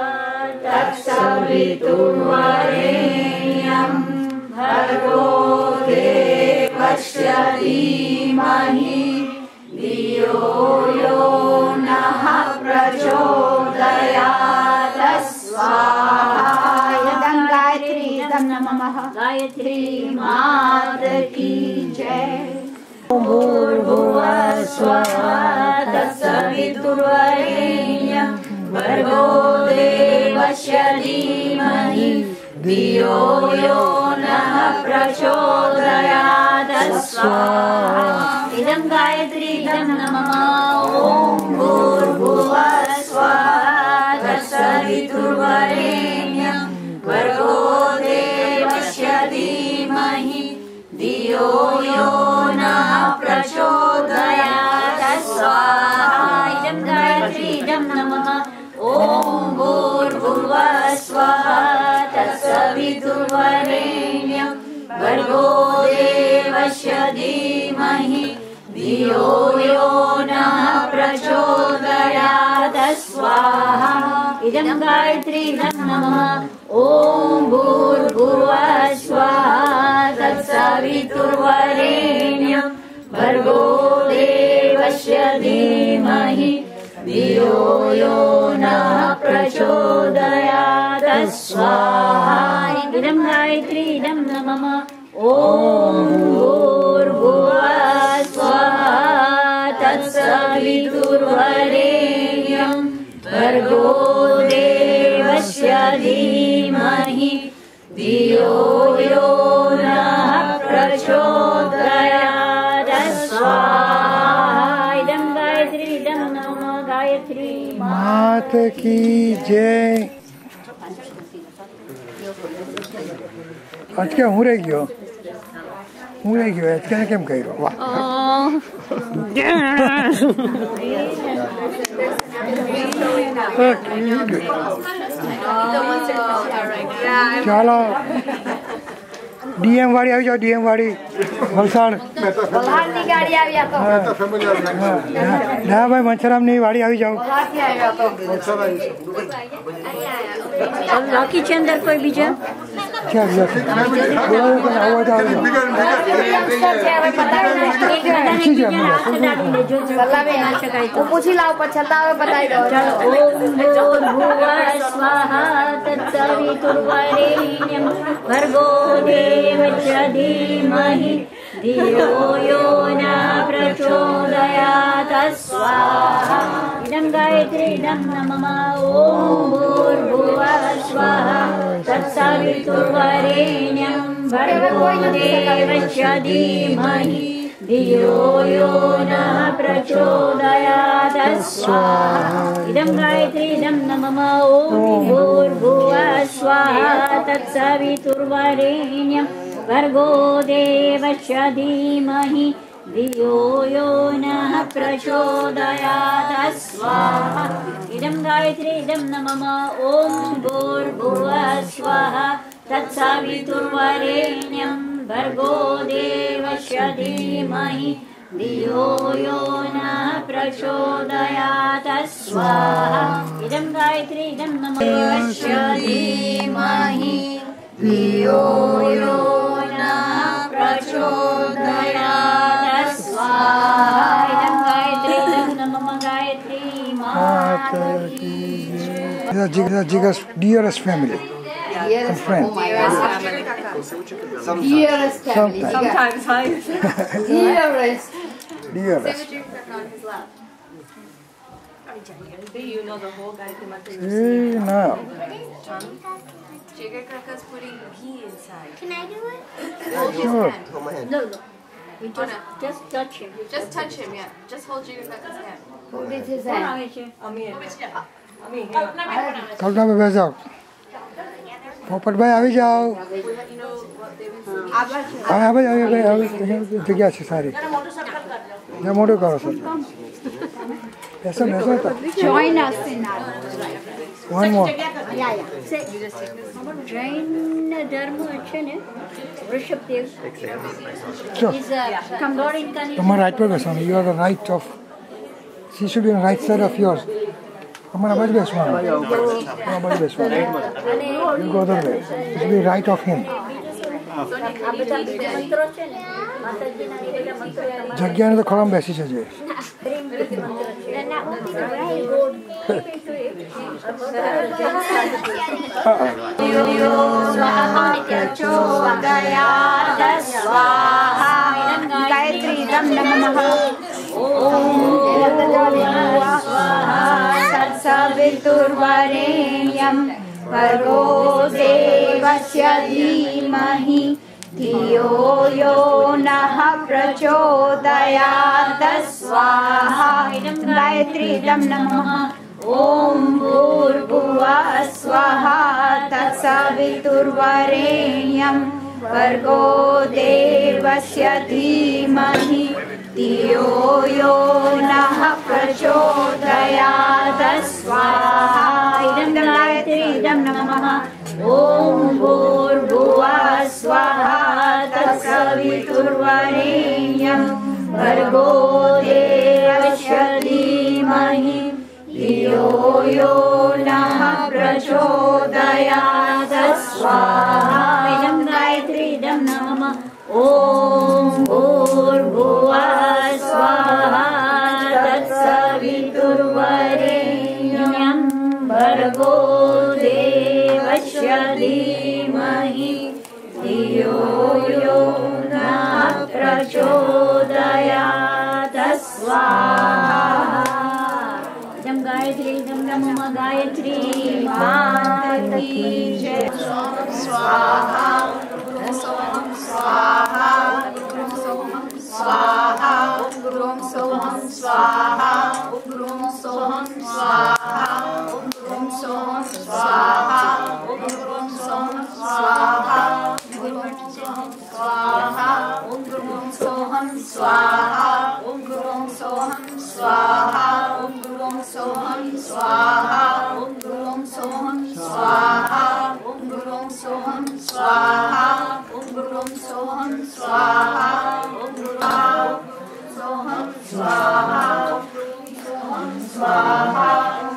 तत्सवितुर्वरेण्यं भर्गो देवस्य धीमहि धियो यो नः प्रचोदयात् स्वाहा इदं गायत्री इदं नमः गायत्री मात की जय. भूर्भुवः स्वाहा तत्सवितुर्वरेण्यं भर्गो देवस्य धीमहि धियो यो नः प्रचोदयात् स्वाहा इदं गायत्री इदं नमः ॐ भूर्भुवः स्वाहा तत्सवितुर्वरेण्यं भर्गो देवस्य धीमहि धियो यो नः प्रचोदयात् स्वाहा इदं गायत्री इदं नमः ॐ भूर्भुवः स्वाहा तत्सवितुर्वरेण्यं भर्गो देवस्य धीमहि धियो यो नः प्रचोदयात् स्वाहा इदं गायत्री इदं नमः ॐ भूर्भुवः स्वाहा तत्सवितुर्वरेण्यं भर्गो देवस्य धीमहि धियो यो नः प्रचोदयात् स्वाहा इदं गायत्री इदं नमः ॐ भूर्भुवः स्वाहा तत्सवितुर्वरेण्यं भर्गो देवस्य धीमहि धियो यो नः प्रचोदयात् स्वाहा इदं गायत्री इदं नमः गायत्री मात की जय. आज क्या હું રહી ગયો આજ કેને કેમ કર્યો વાહ ચાલો ડીએમ વાળી આવી જાઓ ડીએમ વાળી વલસાડ બહારની ગાડી આવી તો ના ભાઈ મનસરામની વાળી આવી જાઓ બાકી છે અંદર કોઈ બીજા પૂછી લાવ પછી બતાવી દો. સ્વાહા તત્સવિતુર્વરેણ્યં ભર્ગો દેવस्य ધીમહિ ધિયો યો નઃ પ્રચોદયાत् સ્વાહા इदं गायत्री इदं नमः ॐ भूर्भुवः स्वाहा तत्सवितुर्वरेण्यं भर्गो देवस्य धीमहि धियो यो नः प्रचोदयात् स्वाहा इदं गायत्री इदं नमः ॐ भूर्भुवः स्वाहा तत्सवितुर्वरेण्यं भर्गो देवस्य धीमहि धियो यो नः प्रचोदयात् स्वाहा इदं गायत्री इदं न मम ॐ भूर्भुवः स्वः तत्सवितुर्वरेण्यं भर्गो देवस्य धीमहि धियो यो नः प्रचोदयात् स्वाहा इदं गायत्री इदं न मम देवस्य धीमहि धियो यो नः प्रचोदयात् स्वाहा इदं गायत्री इदं न मम गायत्री माता की Jiga's dearest family and friends. Dearest family. Sometimes I Dearest. Dearest. do you know the whole Gayatri Mantra? See now. Jigar Kaka's putting ghee inside. Can I do it? Sure. Hold my hand. No, you just touch him. Just touch him, yeah. Just hold Jigar Kaka's hand. Hold it his Hold hand. on, Rishi. कल्पना में बैठ जाओ पोपट भाई આવી જાઓ આવે જગ્યા છે સારી જે મોટું કરો છો બેસો બેસો Join us in that. one more Jain ધર્મ છે ને Rishabhdev Sure. is a convert incarnation. તમારા રાઈટ પર બેસવાનું you are the right of she should be on the right side of yours તમારા બાજુ બેસવાનું તમારા બાજુ બેસવાનું you go the way it should be right of him આ બધા મંત્રો છે ને માતાજીના એ બધા મંત્રો જગ્યાને તો ખોળામાં બેસી છે જે And that would be the way you go deep into it. Gayatri idam namah. Satsaviturvarenyam Bhargo devasya dhimahi धियो यो नः प्रचोदयात् स्वाहा गायत्री इदं नमः ॐ भूर्भुवः स्वः तत्सवितुर्वरेण्यं भर्गो देवस्य धीमहि धियो यो नः प्रचोदयात् स्वाहा इदं गायत्री इदं नमः ॐ भूर्भुवः स्वः तत्सवितुर्वरेण्यं भर्गो देवस्य धीमहि धियो यो नः प्रचोदयात् स्वाहा इदं गायत्री इदं नमः ॐ भूर्भुवः स्वः तत्सवितुर्वरेण्यं भर्गो देवस्य धीमहि धियो यो नः प्रचोदयात् स्वाहा इदं गायत्री इदं नमः गायत्री माता की जय स्वाहा सोहं स्वाहा स्वाहा गुरुं सोहं स्वाहा गुरुं सोहं स्वाहा गुरुं सोहं स्वाहा गुरुं सोहं स्वाहा गुरुं सोहं स्वाहा गुरुं सोहं स्वाहा गुरुं सोहं स्वाहा गुरुं सोहं स्वाहा गुरुं सोहं स्वाहा गुरुं सोहं स्वाहा गुरुं सोहं स्वाहा सोहं स्वाहा स्वाहा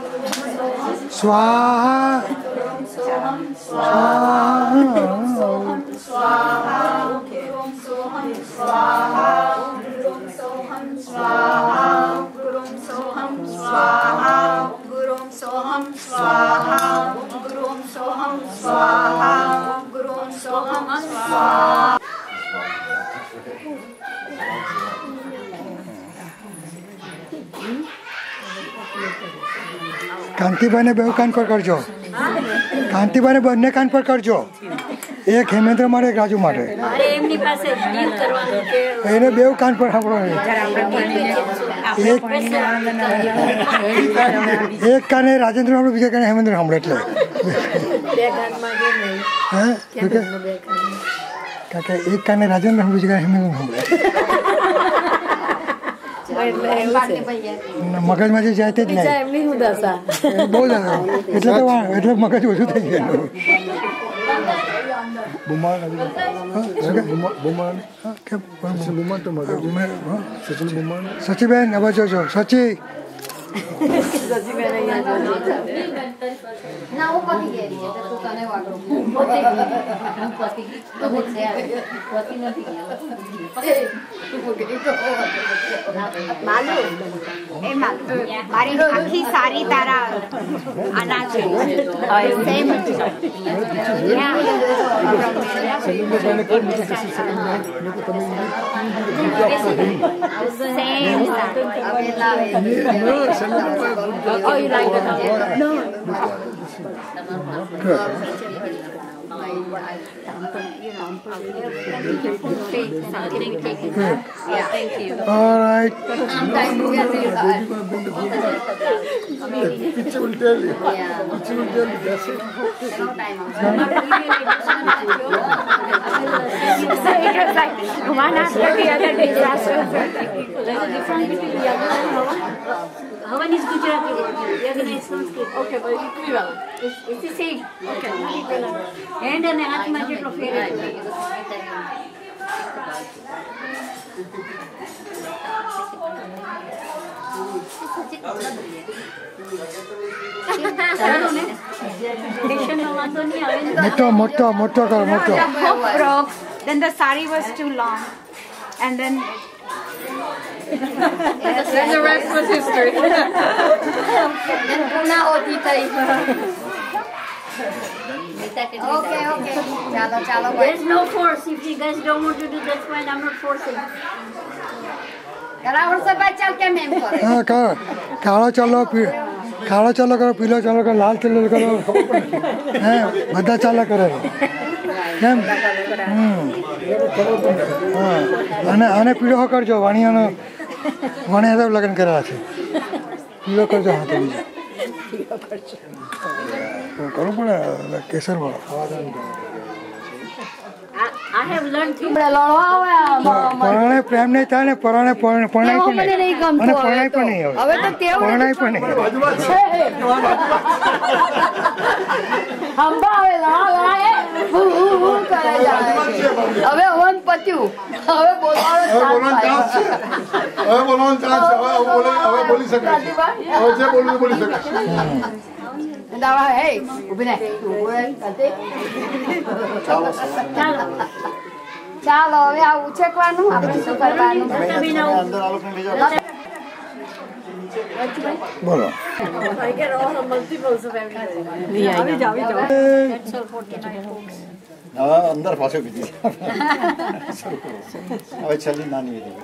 स्वाहा सोहं स्वाहा सोहं स्वाहा गुरुं सोहं स्वाहा गुरुं सोहं स्वाहा गुरुं सोहं स्वाहा गुरुं सोहं स्वाहा गुरुं सोहं स्वाहा गुरुं सोहं स्वाहा કાંતિભાઈને બે કાન પર કરજો કાંતિભાઈને બંને કાન પર કરજો એક હેમેન્દ્ર માટે એક રાજુ માટે અરે એમની પાસે ડીલ કરવાનું છે એને બે કાન પર સાંભળવાનું એક કાને રાજેન્દ્ર સાંભળે બીજા કાને હેમેન્દ્ર સાંભળે એટલે હે કારણ કે એક કાને રાજેન્દ્ર સાંભળ્યું છે, કાને હેમેન્દ્ર સાંભળે. મગજમાં જે જાય તે જ નહીં. બહુ જ એટલે મગજ ઓછું થઈ ગયું. સચીબેન હવે જોજો. સચી મારી આખી સારી તારા આના છે same Oh, you like it? No. Yeah, thank you. all right. Picture will tell you. Picture will tell you. That's it. So it was like one after the other disaster. There's a difference between Yagna and Havan. Havan is Gujarati word, Yagna is Sanskrit. Okay, but it's equivalent. It's the same. Okay. And an હાથમાં જેટલો ફેર મોટો કરો મોટો. Hook broke. Then the sari was too long, and then. Then the rest was history. Okay. Chalo. There's no force. If you guys don't want to do, that's fine. I'm not forcing. હા કાળો ચાલો કરો, પીલો ચાલો કરો, લાલ ચાલો કરો. હે બધા ચાલો કરે કેમ? હા અને પીળો કરજો. વાણિયાનો લગ્ન કરેલા છે. પીળો કરજો. હા તો બીજા કરવું પડે. કેસર વાળો I have learned things. પરણે પ્રેમ નહીં થાય ને પરણે પરણાય પણ નહીં. અને પરણાય પણ નહીં. હવે તો પરણાય પણ નહીં. હવે હવન પત્યું. હવે બોલવાનું ચાન્સ છે. હવે બોલી શકાય. હવે જે બોલવું બોલી શકાય. Hey, ઊભી ચાલો હવે આ ઉછેકવાનું આપણે શું કરવાનું બોલો. I get all the multiples of everything. હવે અંદર પાછો કીધી. હવે છેલ્લી નાની હતી.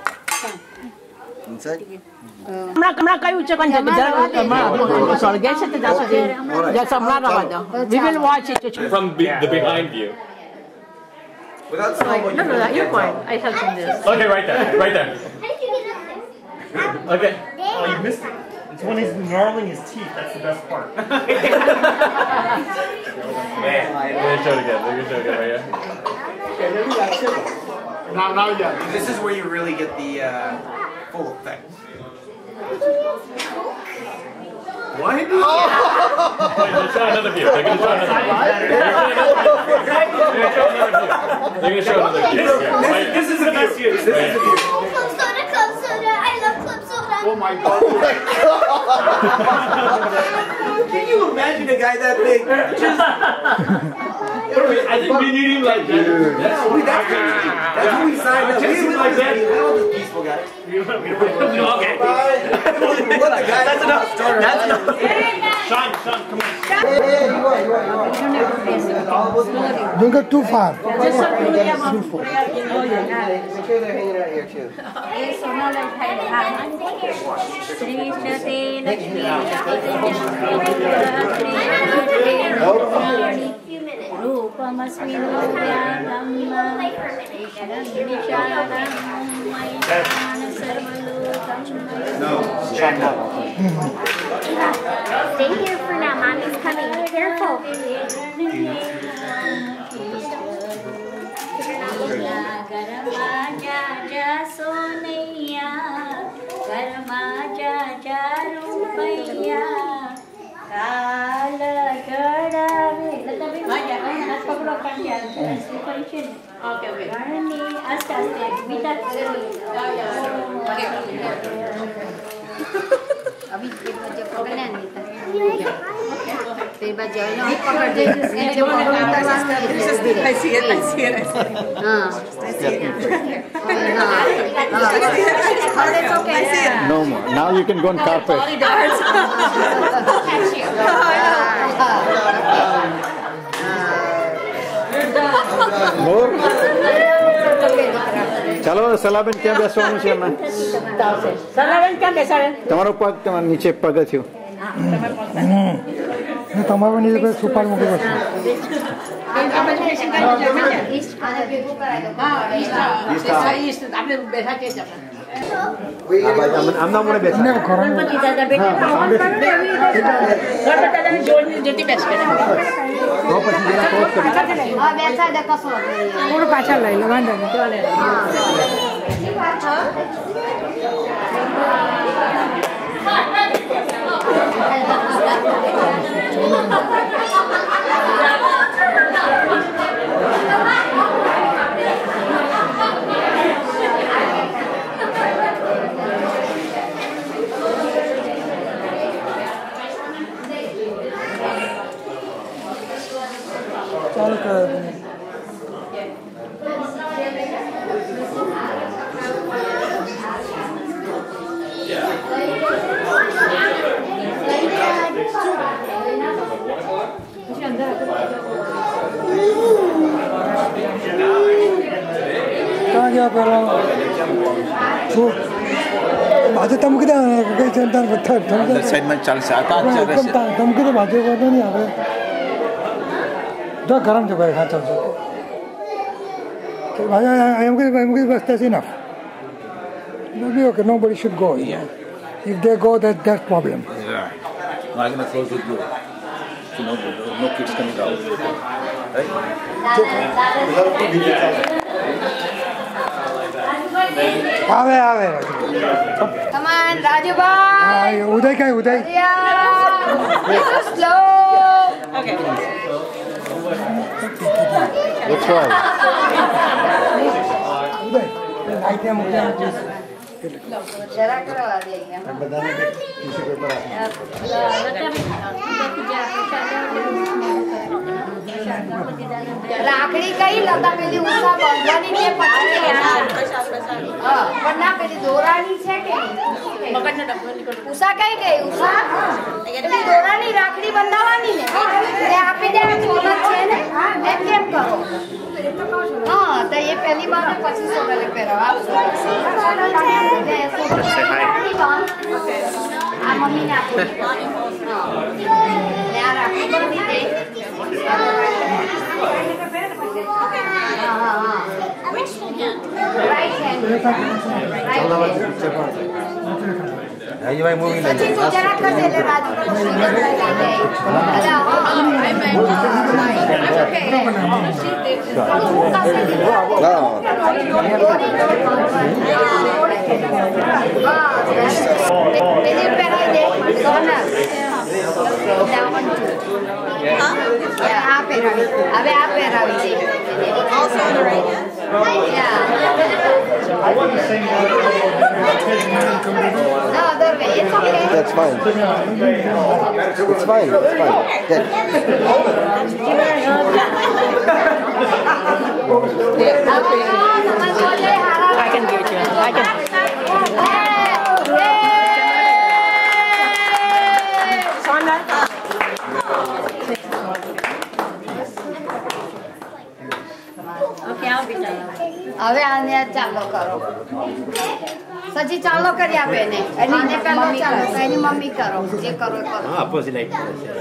હમણાં કયું છે કોણ છે સ્વર્ગે છે તે જાસો છે હમણાં રવા દો. We will watch it From the behind view. Without someone. No, you're fine. I have some this. Okay, right there. Okay. Oh, you missed it. It's when he's gnarling his teeth. That's the best part. Man, we're gonna show it again. Right here. Now, yeah. This is where you really get the full effect. What? Wait, let's show another view. They're gonna show another view. They're gonna show another view. This is the best view. This is the view. Club soda. I love club soda. Oh my God. Can you imagine a guy that big? Just I think we need him like that. that's who we signed up. We like that. This peaceful guy. Okay. What the guy? That's enough. That's enough. Sean, come on. Don't go too far. Stay here for now. Mommy's coming. Careful. परिचय Okay, okay. ગણની આસ્તે આસ્તે બીટા अभी एक बजे पकड़ना नहीं था फिर बस जाना पकड़ दे जो पकड़ता I see it. हां No more. Now you can go on carpet. More? ચાલો સલાબેન ક્યાં બેસવાનું છે એમાં સલાબેન ક્યાં બેસાડે તમારો પગ તમારા નીચે પગ થયો તમારો નીચે સુપાર મૂકી બસ આપણે બેઠા કે છે આમ ના મને બેસા ગણપતિ દાદા બેટા ગણપતિ દાદાની જોડતી બેસકે તો પછી જરા ક્રોસ કરી હા બેસા દે કસો થોડું પાછળ લઈ લો વાંધો નહીં ચાલુ કરો कहाँ गया पहला बाजू तम किधर कहीं चलता पत्थर સાઈડ માં ચાલશે આ કાચ રહેશે तम किधर बाजू करते नहीं आवे तो गरम जो है हाँ चल भाई I'm going bus that's enough maybe okay nobody should go if they go that's problem I'm going to close the door so no kids coming out आवे आवे Come on, Rajubai. उदय क्या है Uday Slow. Okay. which one Uday item मुझे जरा करवा देंगे બધાને tissue paper આપો રાખડી કઈ લતા પેલી ઉષા બંધવાની છે પછી પણ ના પેલી દોરાની છે કે મગજનો ડબ્બો નીકળ્યો ઉષા કઈ ગઈ ઉષા પેલી દોરાની રાખડી બંધાવવાની ને તે આપી દે સોનલ છે ને એમ કેમ કરો હા તો એ પહેલી બાર ને પછી સોનલે પહેરાવ આ મમ્મીને આપો ને આ રાખડી બંધી દે Right hand. You might move in Sachin, tu jara kar de le Raju ko sweeter lai le. Ada Also on the right hand. I want the same one. No, other way. It's okay. That's fine. It's fine. It's fine. Good. I can give it to you. I can. હવે આને ચાલો કરો સજી ચાલો કરી આપે એને એને પહેલો ચાલો તો એની મમ્મી કરો જે કરો એ કરો હા પછી લાઈટ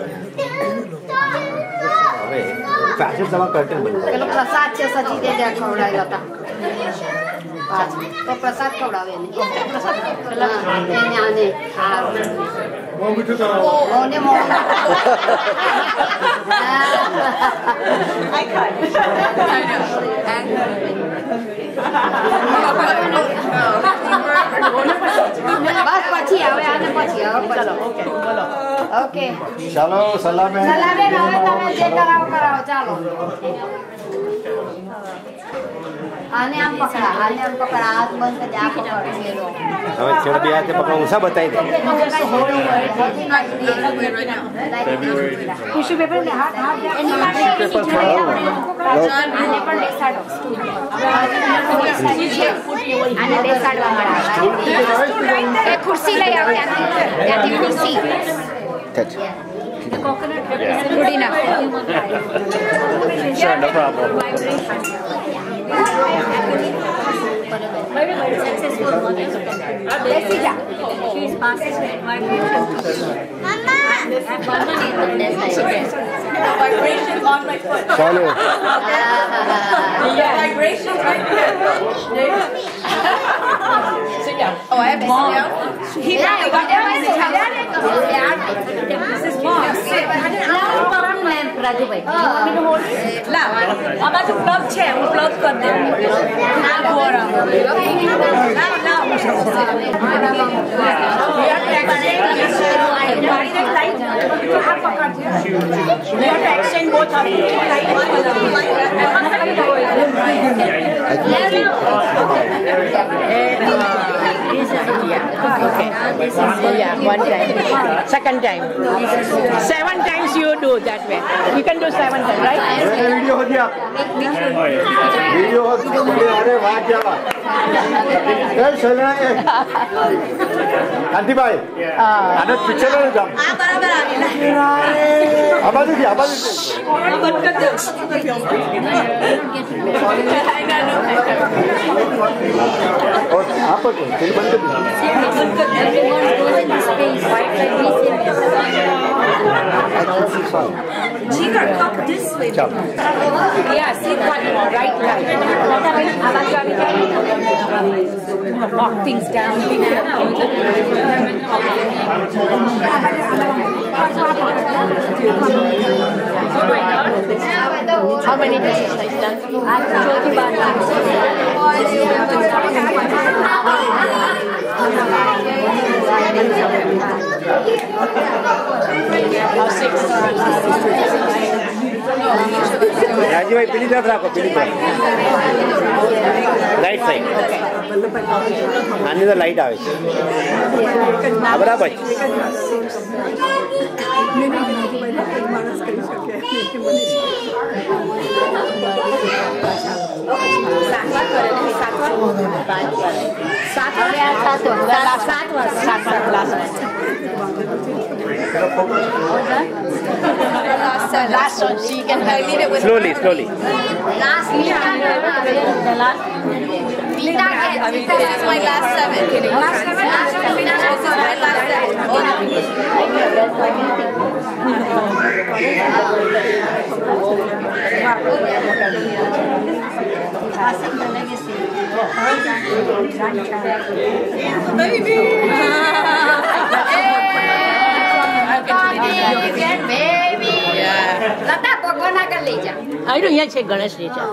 હવે ફેશન તમાર કર્ટન બંધ પેલો પ્રસાદ છે સજી દે દે ખવડાવી હતા તો પ્રસાદ ખવડાવે એને પેલા એને આને મોને મોને I cut. I know. બસ પછી હવે આને પછી હવે ચલો ઓકે ચાલો સલામે સલામે હવે તમે જે કરાવો ચાલો આને આમ પકડા હાથ બંધ કરી આ પકડ હવે છેડે બે હાથે પકડો ઊંચા બતાવી દે ટિશ્યુ પેપર ને હાથ એની માટે આને પણ બેસાડો આને બેસાડવા મળે એ ખુરશી લઈ આવો ત્યાંથી ખુરશી થોડી નાખો Sure, no problem. Successful mother. She is passing vibration. Vibrations on my foot. ચાલો Vibrations right here. Sit down. Oh, I have to sit down? Keep This is mom. Sit. Rajubhai આમાં તો પ્લગ છે હું પ્લગ કરી દઉં ના ગોરા ના exchange both of you. Okay. Yeah, one time. Second time. 7 times you do that way. You can do 7 times, right? Video હોતી આપ વિડિયો હોતી તો મને અરે વાત જાવા એ સલા એ કાંતિભાઈ આને પિક્ચર નો જામ આ બરાબર આવીલા આ બાજુ બંધ કરી દો और आप पर फिर बंद कर Jika cock this way. Yeah, sit one more, right. Lock things down. How many days is like that? Raju भाई पीली तरफ रखो पीली तरफ राइट साइड आने तो लाइट आवे बराबर Last one, so you can lead it with slowly last this is my last 7. Last 7? This is my last 7. Baby! Lata ભગવાના કર લઈ જા આયુ અહીંયા છે ગણેશ ની છે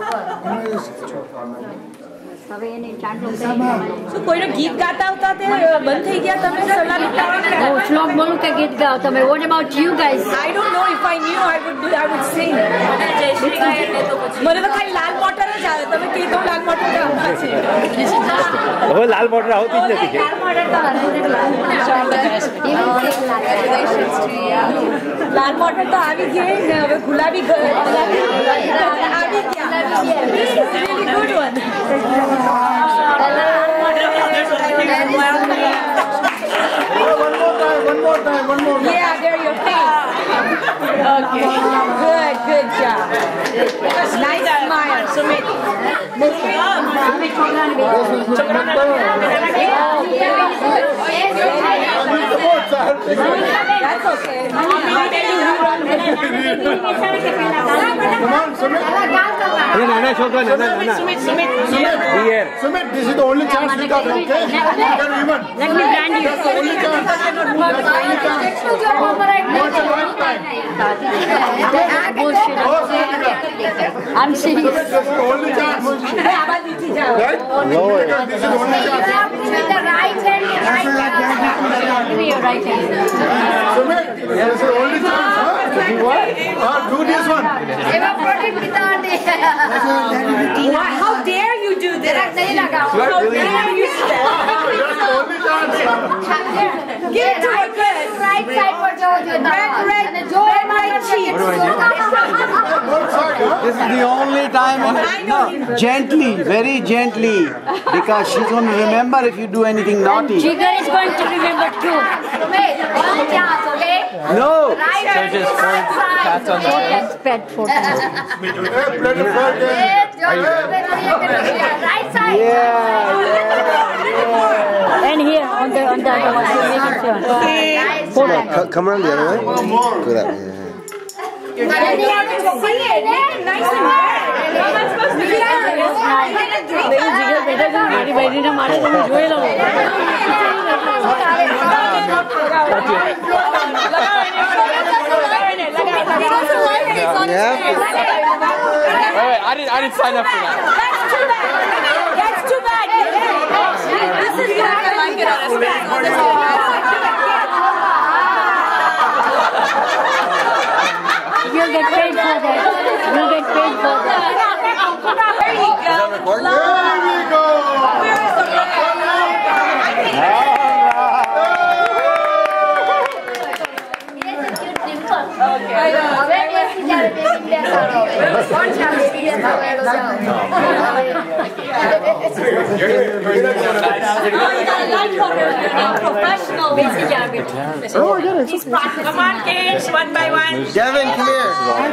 હવે એને ચાંદલો શું કોઈનો ગીત ગાતા હતા તે બંધ થઈ ગયા તમે સલાહ લીધા હું શ્લોક બોલું કે ગીત ગાઓ તમે what about you guys I don't know if I knew I would sing મને જય શ્રી ગાય એટલે તો મને તો ખાલી લાલ મોટર જ આવે તમે કે તો લાલ મોટર ગાવા છે હવે લાલ મોટર આવતી જ નથી લાલ મોટર તો લાલ મોટર તો આવી ગઈ ને હવે ગુલાબી આવી ગયા really good one one more yeah there your face okay good job nice smile Sumit that's okay नाना छोकरा नाना Sumit here Sumit, this is the only chance we got, okay? You can even. let me brand you That's the only chance. That's the only chance. Once a lifetime. I'm serious That's the only chance. Right? Lower. With the right hand. Give me your right hand. Sumit, this is the only chance, huh? Do what? Do this one. How dare you do that? How dare you do that? That's the only chance. Give it to her good. Right side for George. Right cheek. This is the only time. Gently, very gently, because she's going to remember if you do anything naughty. Jigar is going to remember too. One chance, okay? No. Right hand. Let's pet for Right side. And here on the other one. Hold on. Come around the other way. Go that way. I didn't sign up for that. That's too bad. This is not like it on a You'll get paid for that. You'll get paid for that. There you go. There we go. Professional. Come on, kids, one by one. Devin, come here.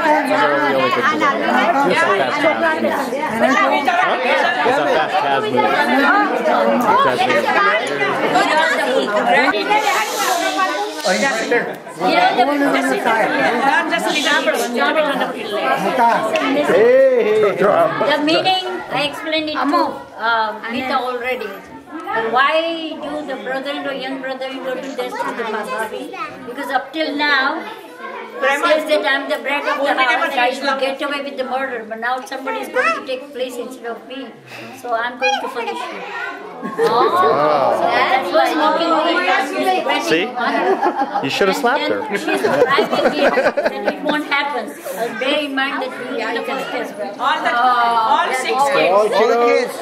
The meaning, I explained it to Mita already. Why do the brother-in-law, young brother-in-law do this to the Bhabi? Because up till now, says that I'm the bread of the house, I should get away with the murder, but now somebody is going to take place instead of me, so I'm going to punish you. That was mocking. See? You should have slapped her. She's driving me that it won't happen. Bear in mind that we are the first test. All 6 kids. All kids.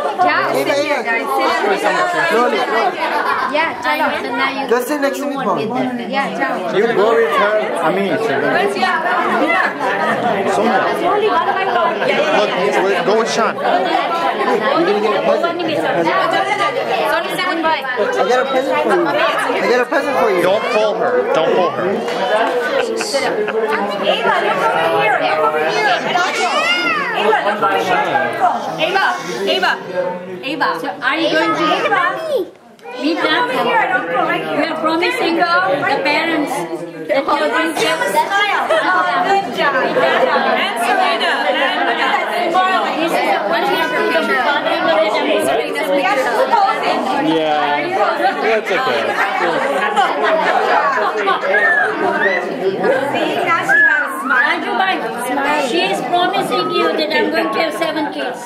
Just sit next to me, Paul. You go with her. Look, go with Sean. You're going to get a present. I got a present for you. I got a present for you. Don't pull her. Don't pull her. Ava, so are you going to meet them? We are promising the parents that you are going to Good job. And Serena. this is the one year from the father-in-law that I'm sitting this picture. Yeah, that's okay. She is promising you that I'm going to have 7 kids.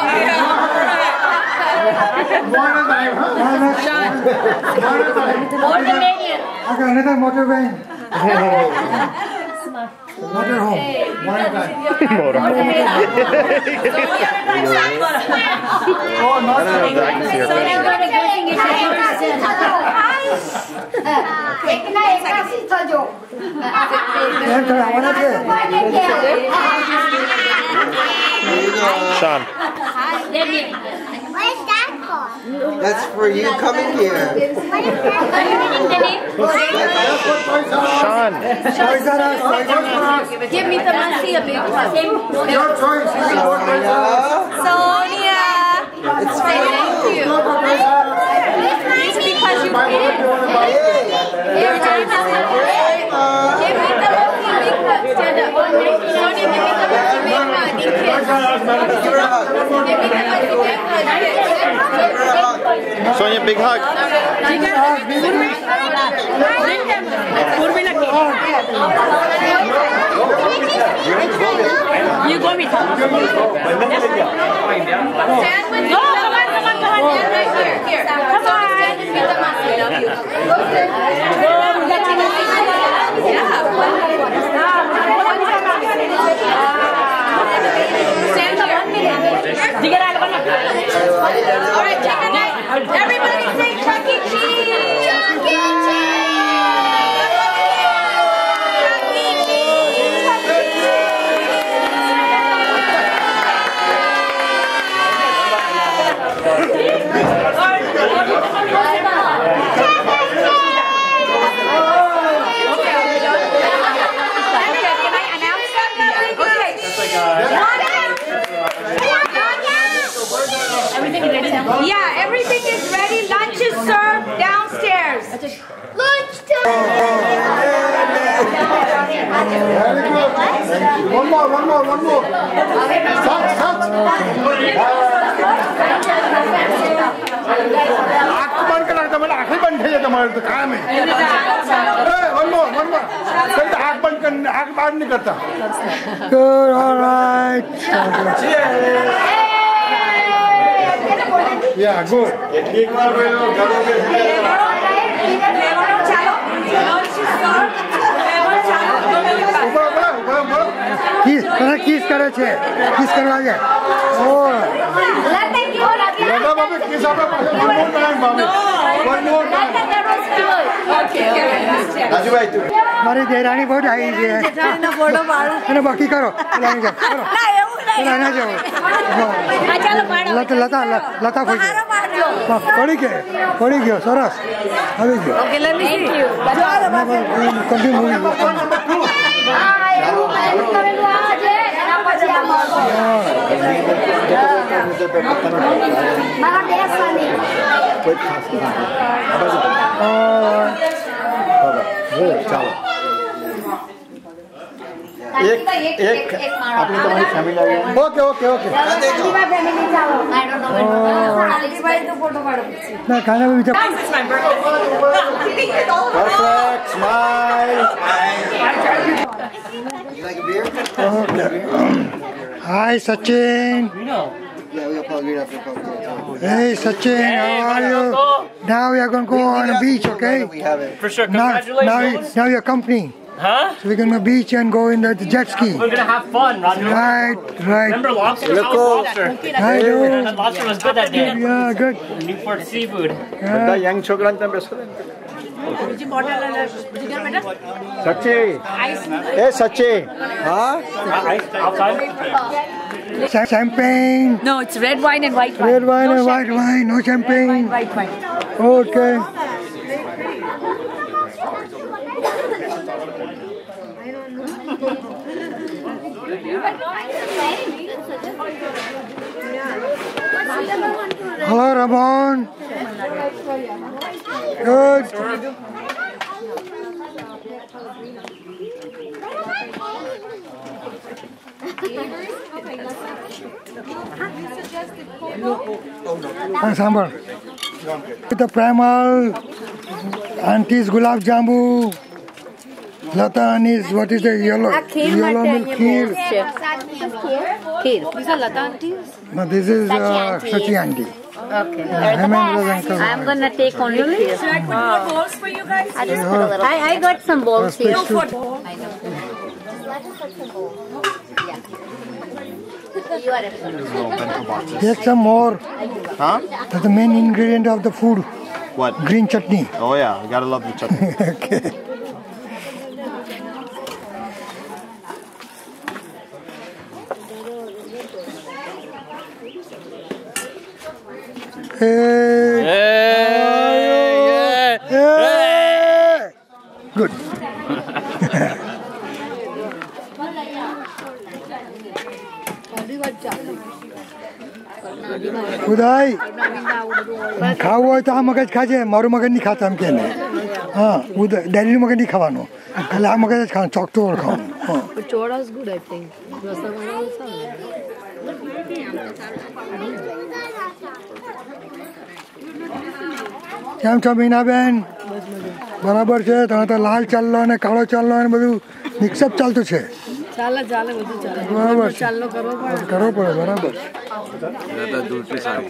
More the merrier. Okay, another motor van. Motor home. Sean. What is that for? That's for you coming here. Sean. Give me the Mansi a big one. Your choice. Sonia. It's Thank you. It's because you did Every time give me the Mansi big one. Stand up. Sonia, give me the Mansi big one. Give me the Mansi big one. Sonia, big hug. You go with her. Stand with me. Come on. Right here. Come on. Stand and meet the master. Love you. Stand here. All right, check it out. Everybody say Chuck E. Cheese. Chuck E. Yeah, everything is ready. Lunch is served downstairs. Lunch time. Very good. One more. Start. आँख बंद कर रखता मतलब आँखें बंद है तुम्हारे तो काम है। One more. कहीं तो आँख बंद नहीं करता। Good, all right. Yeah, good. किस करे छे किस करवा जाए ओ दादा बाबू किस आपका one more time Okay. Raju भाई तू મારી દેરાણી બહુ ડાઈ છે જેઠાણીનો ફોટો પાડો અને બાકી કરો લાઈ જાઓ કરો ના એવું નહીં ના જાઓ ચાલો પાડો લતા પડી ગયો સરસ આવી ગયો okay let me see continue movie एक अपनी तुम्हारी फैमिली आ गई ओके ના ખાના બી બીજા perfect smile you like a beer Hi Sachin yeah we'll probably after Hey Sachin, how are you? Now we are going to go on a beach, okay? we have it For sure, congratulations. Now you're company. Huh? So we're going to beach and go in the jet ski. We're gonna have fun, Roger. Right. Remember lobster? How was lobster? I do. That lobster was good that day. Yeah, good. Newport Seafood. બધા young છોકરાને તમે બેસો સચ્ચે એ સચ્ચે હા Outside? Champagne. No, it's red wine and white wine. Red wine and white wine. No champagne. White wine. Okay. Hello, Ramon. Good. Sambar. With the primal, auntie's gulab jambu. Lata is what is the yellow milk kheer? Kheer. These are Lata aunties? No, this is Sachi auntie. Okay. I'm gonna take only kheer. Should I put more bowls for you guys? I just put a little. I got some bowls here. Take some more. huh That's the main ingredient of the food. what Green chutney. oh yeah you gotta love the chutney Okay. Hey. Good. ઉદય ખાવું હોય તો આ મગજ ખાજે મારું મગજ નહીં ખાતા એમ કે હા ઉદય ડેલીનું મગજ નહીં ખાવાનું એટલે આ મગજ જ ખાવાનું ચોકતો ખાવાનું But choda is good, I think. કેમ છો મીનાબેન બરાબર છે તમે તો લાલ ચાલ્લો અને કાળો ચાલ્લો અને બધું મિક્સઅપ ચાલતું છે ચાલે બધું ચાલે બરાબર છે ચાલનો કરવો પડે કરવો પડે બરાબર છે ज़्यादा दूसरी साड़ी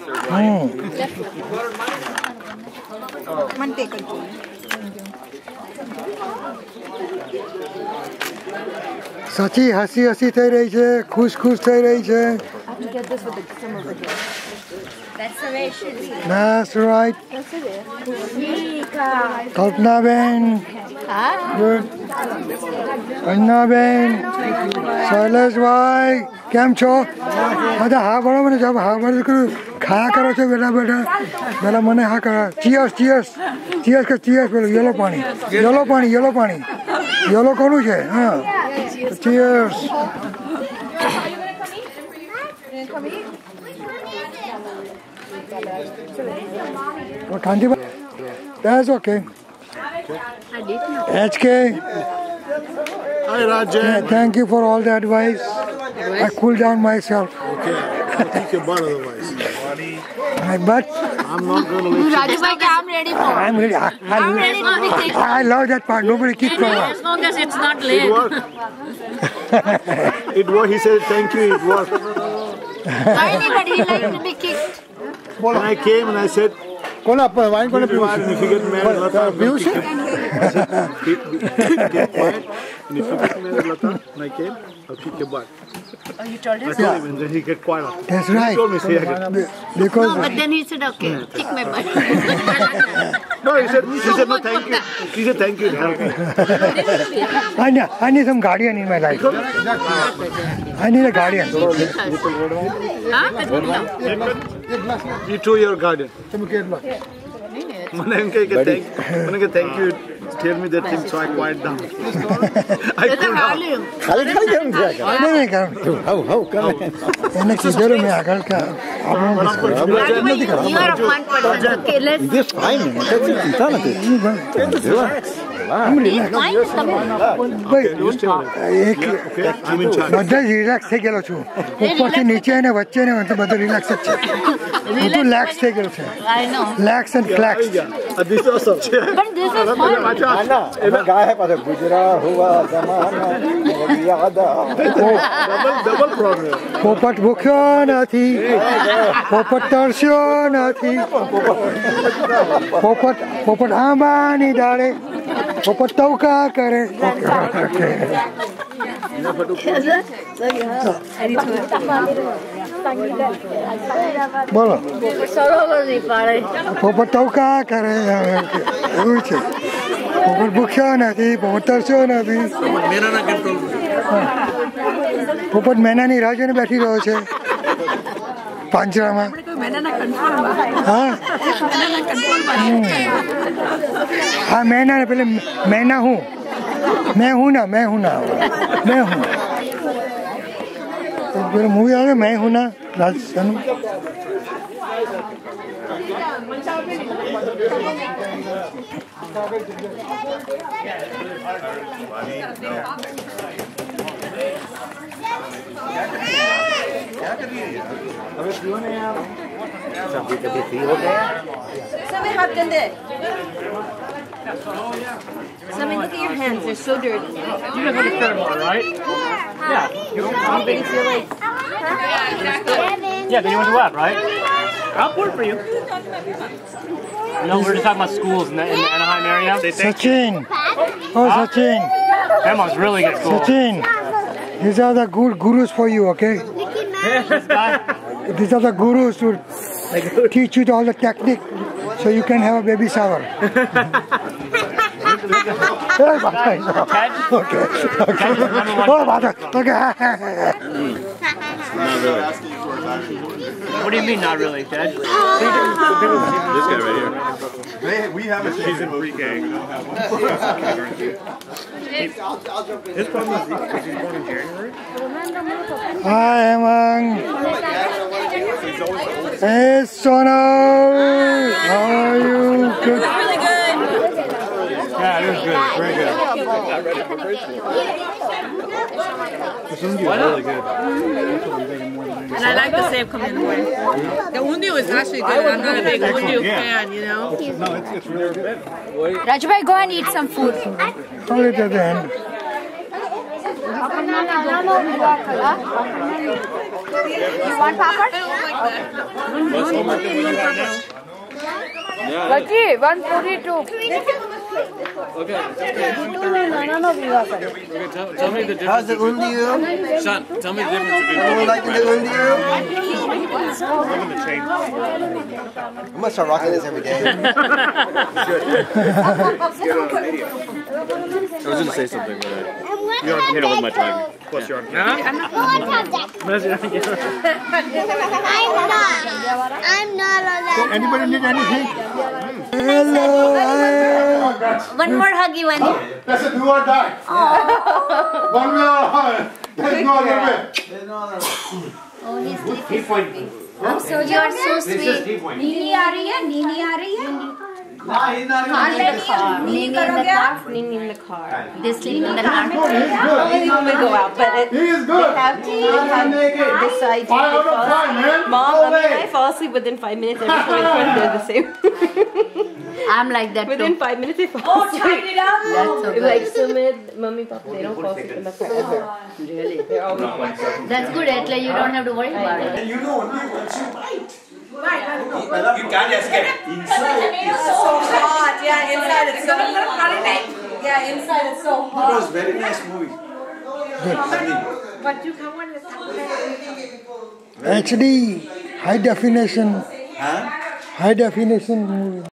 સચી હસી હસી થઈ રહી છે, ખુશ ખુશ થઈ રહી છે. That's the way it should be. That's right. કલ્પનાબેન, ગુડ. કન્યાબેન, શૈલેષભાઈ, કેમ છો? બધા હા બોલો મને, જબ હા બોલો કરું. ખાયા કરો છો બેટા બેટા, પેલા મને હા કરો. ચીયર્સ ચીયર્સ ચીયર્સ કે ચીયર્સ, પેલું યલો પાણી, યલો પાણી, યલો પાણી, યલો કોનું છે? હા, cheers. That's okay. HK. Hi, Rajan. Thank you for all the advice. I cool down myself. Okay. I'll take your butt otherwise. My butt? I'm not going to let you. Rajbhai, I'm ready for. I'm ready. I'm ready to be kicked. I love that part. Nobody kicked for As long as it's not It late. worked. It worked. He said thank you. It worked. Tiny, but he likes to be kicked. When I came and I said, કોના wine કોને પીવું and if you get mad at Lata, I'm પીવું going છે? to keep get quiet. And if you get mad at Lata, and I came, I'll kick your butt. Oh, you told I told him, and then he get quiet. That's He right. told me, say, Because No, but then he said, okay, kick my butt. no, he said no, thank you. He said thank you. It helped me. I need some guardian in my life. I need a guardian. You too, your guardian. When I thank you, tell me that thing, so I quiet down. I cool down. નહીં કરું. એને કીધેલું મેં આગળ કે Rajbhai, you are a fun person. Okay, let's. I'm બધા જ relax થઈ ગયેલો છું. ઉપરથી નીચે અને વચ્ચે ને બધું રિલેક્સ જ છે. બધું લેક્સ થઈ ગયેલું છે. I know. Lax and flex. This is awesome. But this is fun. Double problem. પોપટ ભૂખ્યો નથી, પોપટ તરસ્યો નથી, પોપટ આંબાની ડાળે, પોપટ તવકા કરે. બોલો. પોપટ તવકા કરે એવું છે. પોપટ ભૂખ્યો નથી, પોપટ તરસ્યો નથી. પોપટ મેનાની રાહ જોઈને બેઠી રહ્યો છે પાંજરામાં. હા હા, મેના ને પેલે મેના હું, મેં હું ના મેં હું. પેલું મૂવી આવે મેં હું ના, રાજસ્થાનનું. Samir, hop in there. Samir, look at your hands. They're so dirty. You guys want to fit them on, right? Yeah. How big is your leg? Yeah, then you went to what, right? I'll put it for you. No, we're just talking about schools in the Anaheim area. Sachin. Oh, Sachin. Grandma's really good school. Sachin. These are the good gurus for you, okay? This guy. These are the gurus who teach you all the technique so you can have a baby shower. Okay. What do you mean, not really, Ted? This guy right here. We have a season pre-K. His problem is because he's born in January. Hi, Emang. Hey, Sonal. How are you? Good. Really good. Yeah, it was good. Very good. This one's really good. And I like the same coming in the morning. The undio is actually good. I'm not a big undio fan, you know. No, it's really good. Rajbhai, go and eat some food. Hold it at the end. You want papad? Lucky, 142. Okay. Tell me the difference. How's the undiu? Sean, tell me the difference between You like the undiu? I'm gonna start rocking this every day. I was gonna say something, but you don't hit it with my tongue. Plus you're on camera. I'm not allowed. Anybody need anything? Hello. One more huggy one. That's a do or die. One more. There's no other way. Oh, he's Keep pointing. so you are so sweet. Nini aa rahi hai? Nini aa rahi hai? He's not हाँ even लेनी है. Nini करोगे आप? Cleaning in the car. They sleep in the car. Only when we go out, but He is good. they have to decide. 5 out of 5, man. Mom, I mean, I fall asleep within 5 minutes every time they're the same. I'm like that Within too. 5 minutes they fall Oh, asleep. tied it up. That's so good. Like Sumit, Mummy, Papa, they don't fall asleep in the car ever. Really? That's good. At least you don't have to worry about it. You know only once you bite. You can't escape. Inside it's so hot. Yeah, inside it's so hot. Yeah, inside it's so It hot. was very nice movie. But you come on with HD, high definition movie.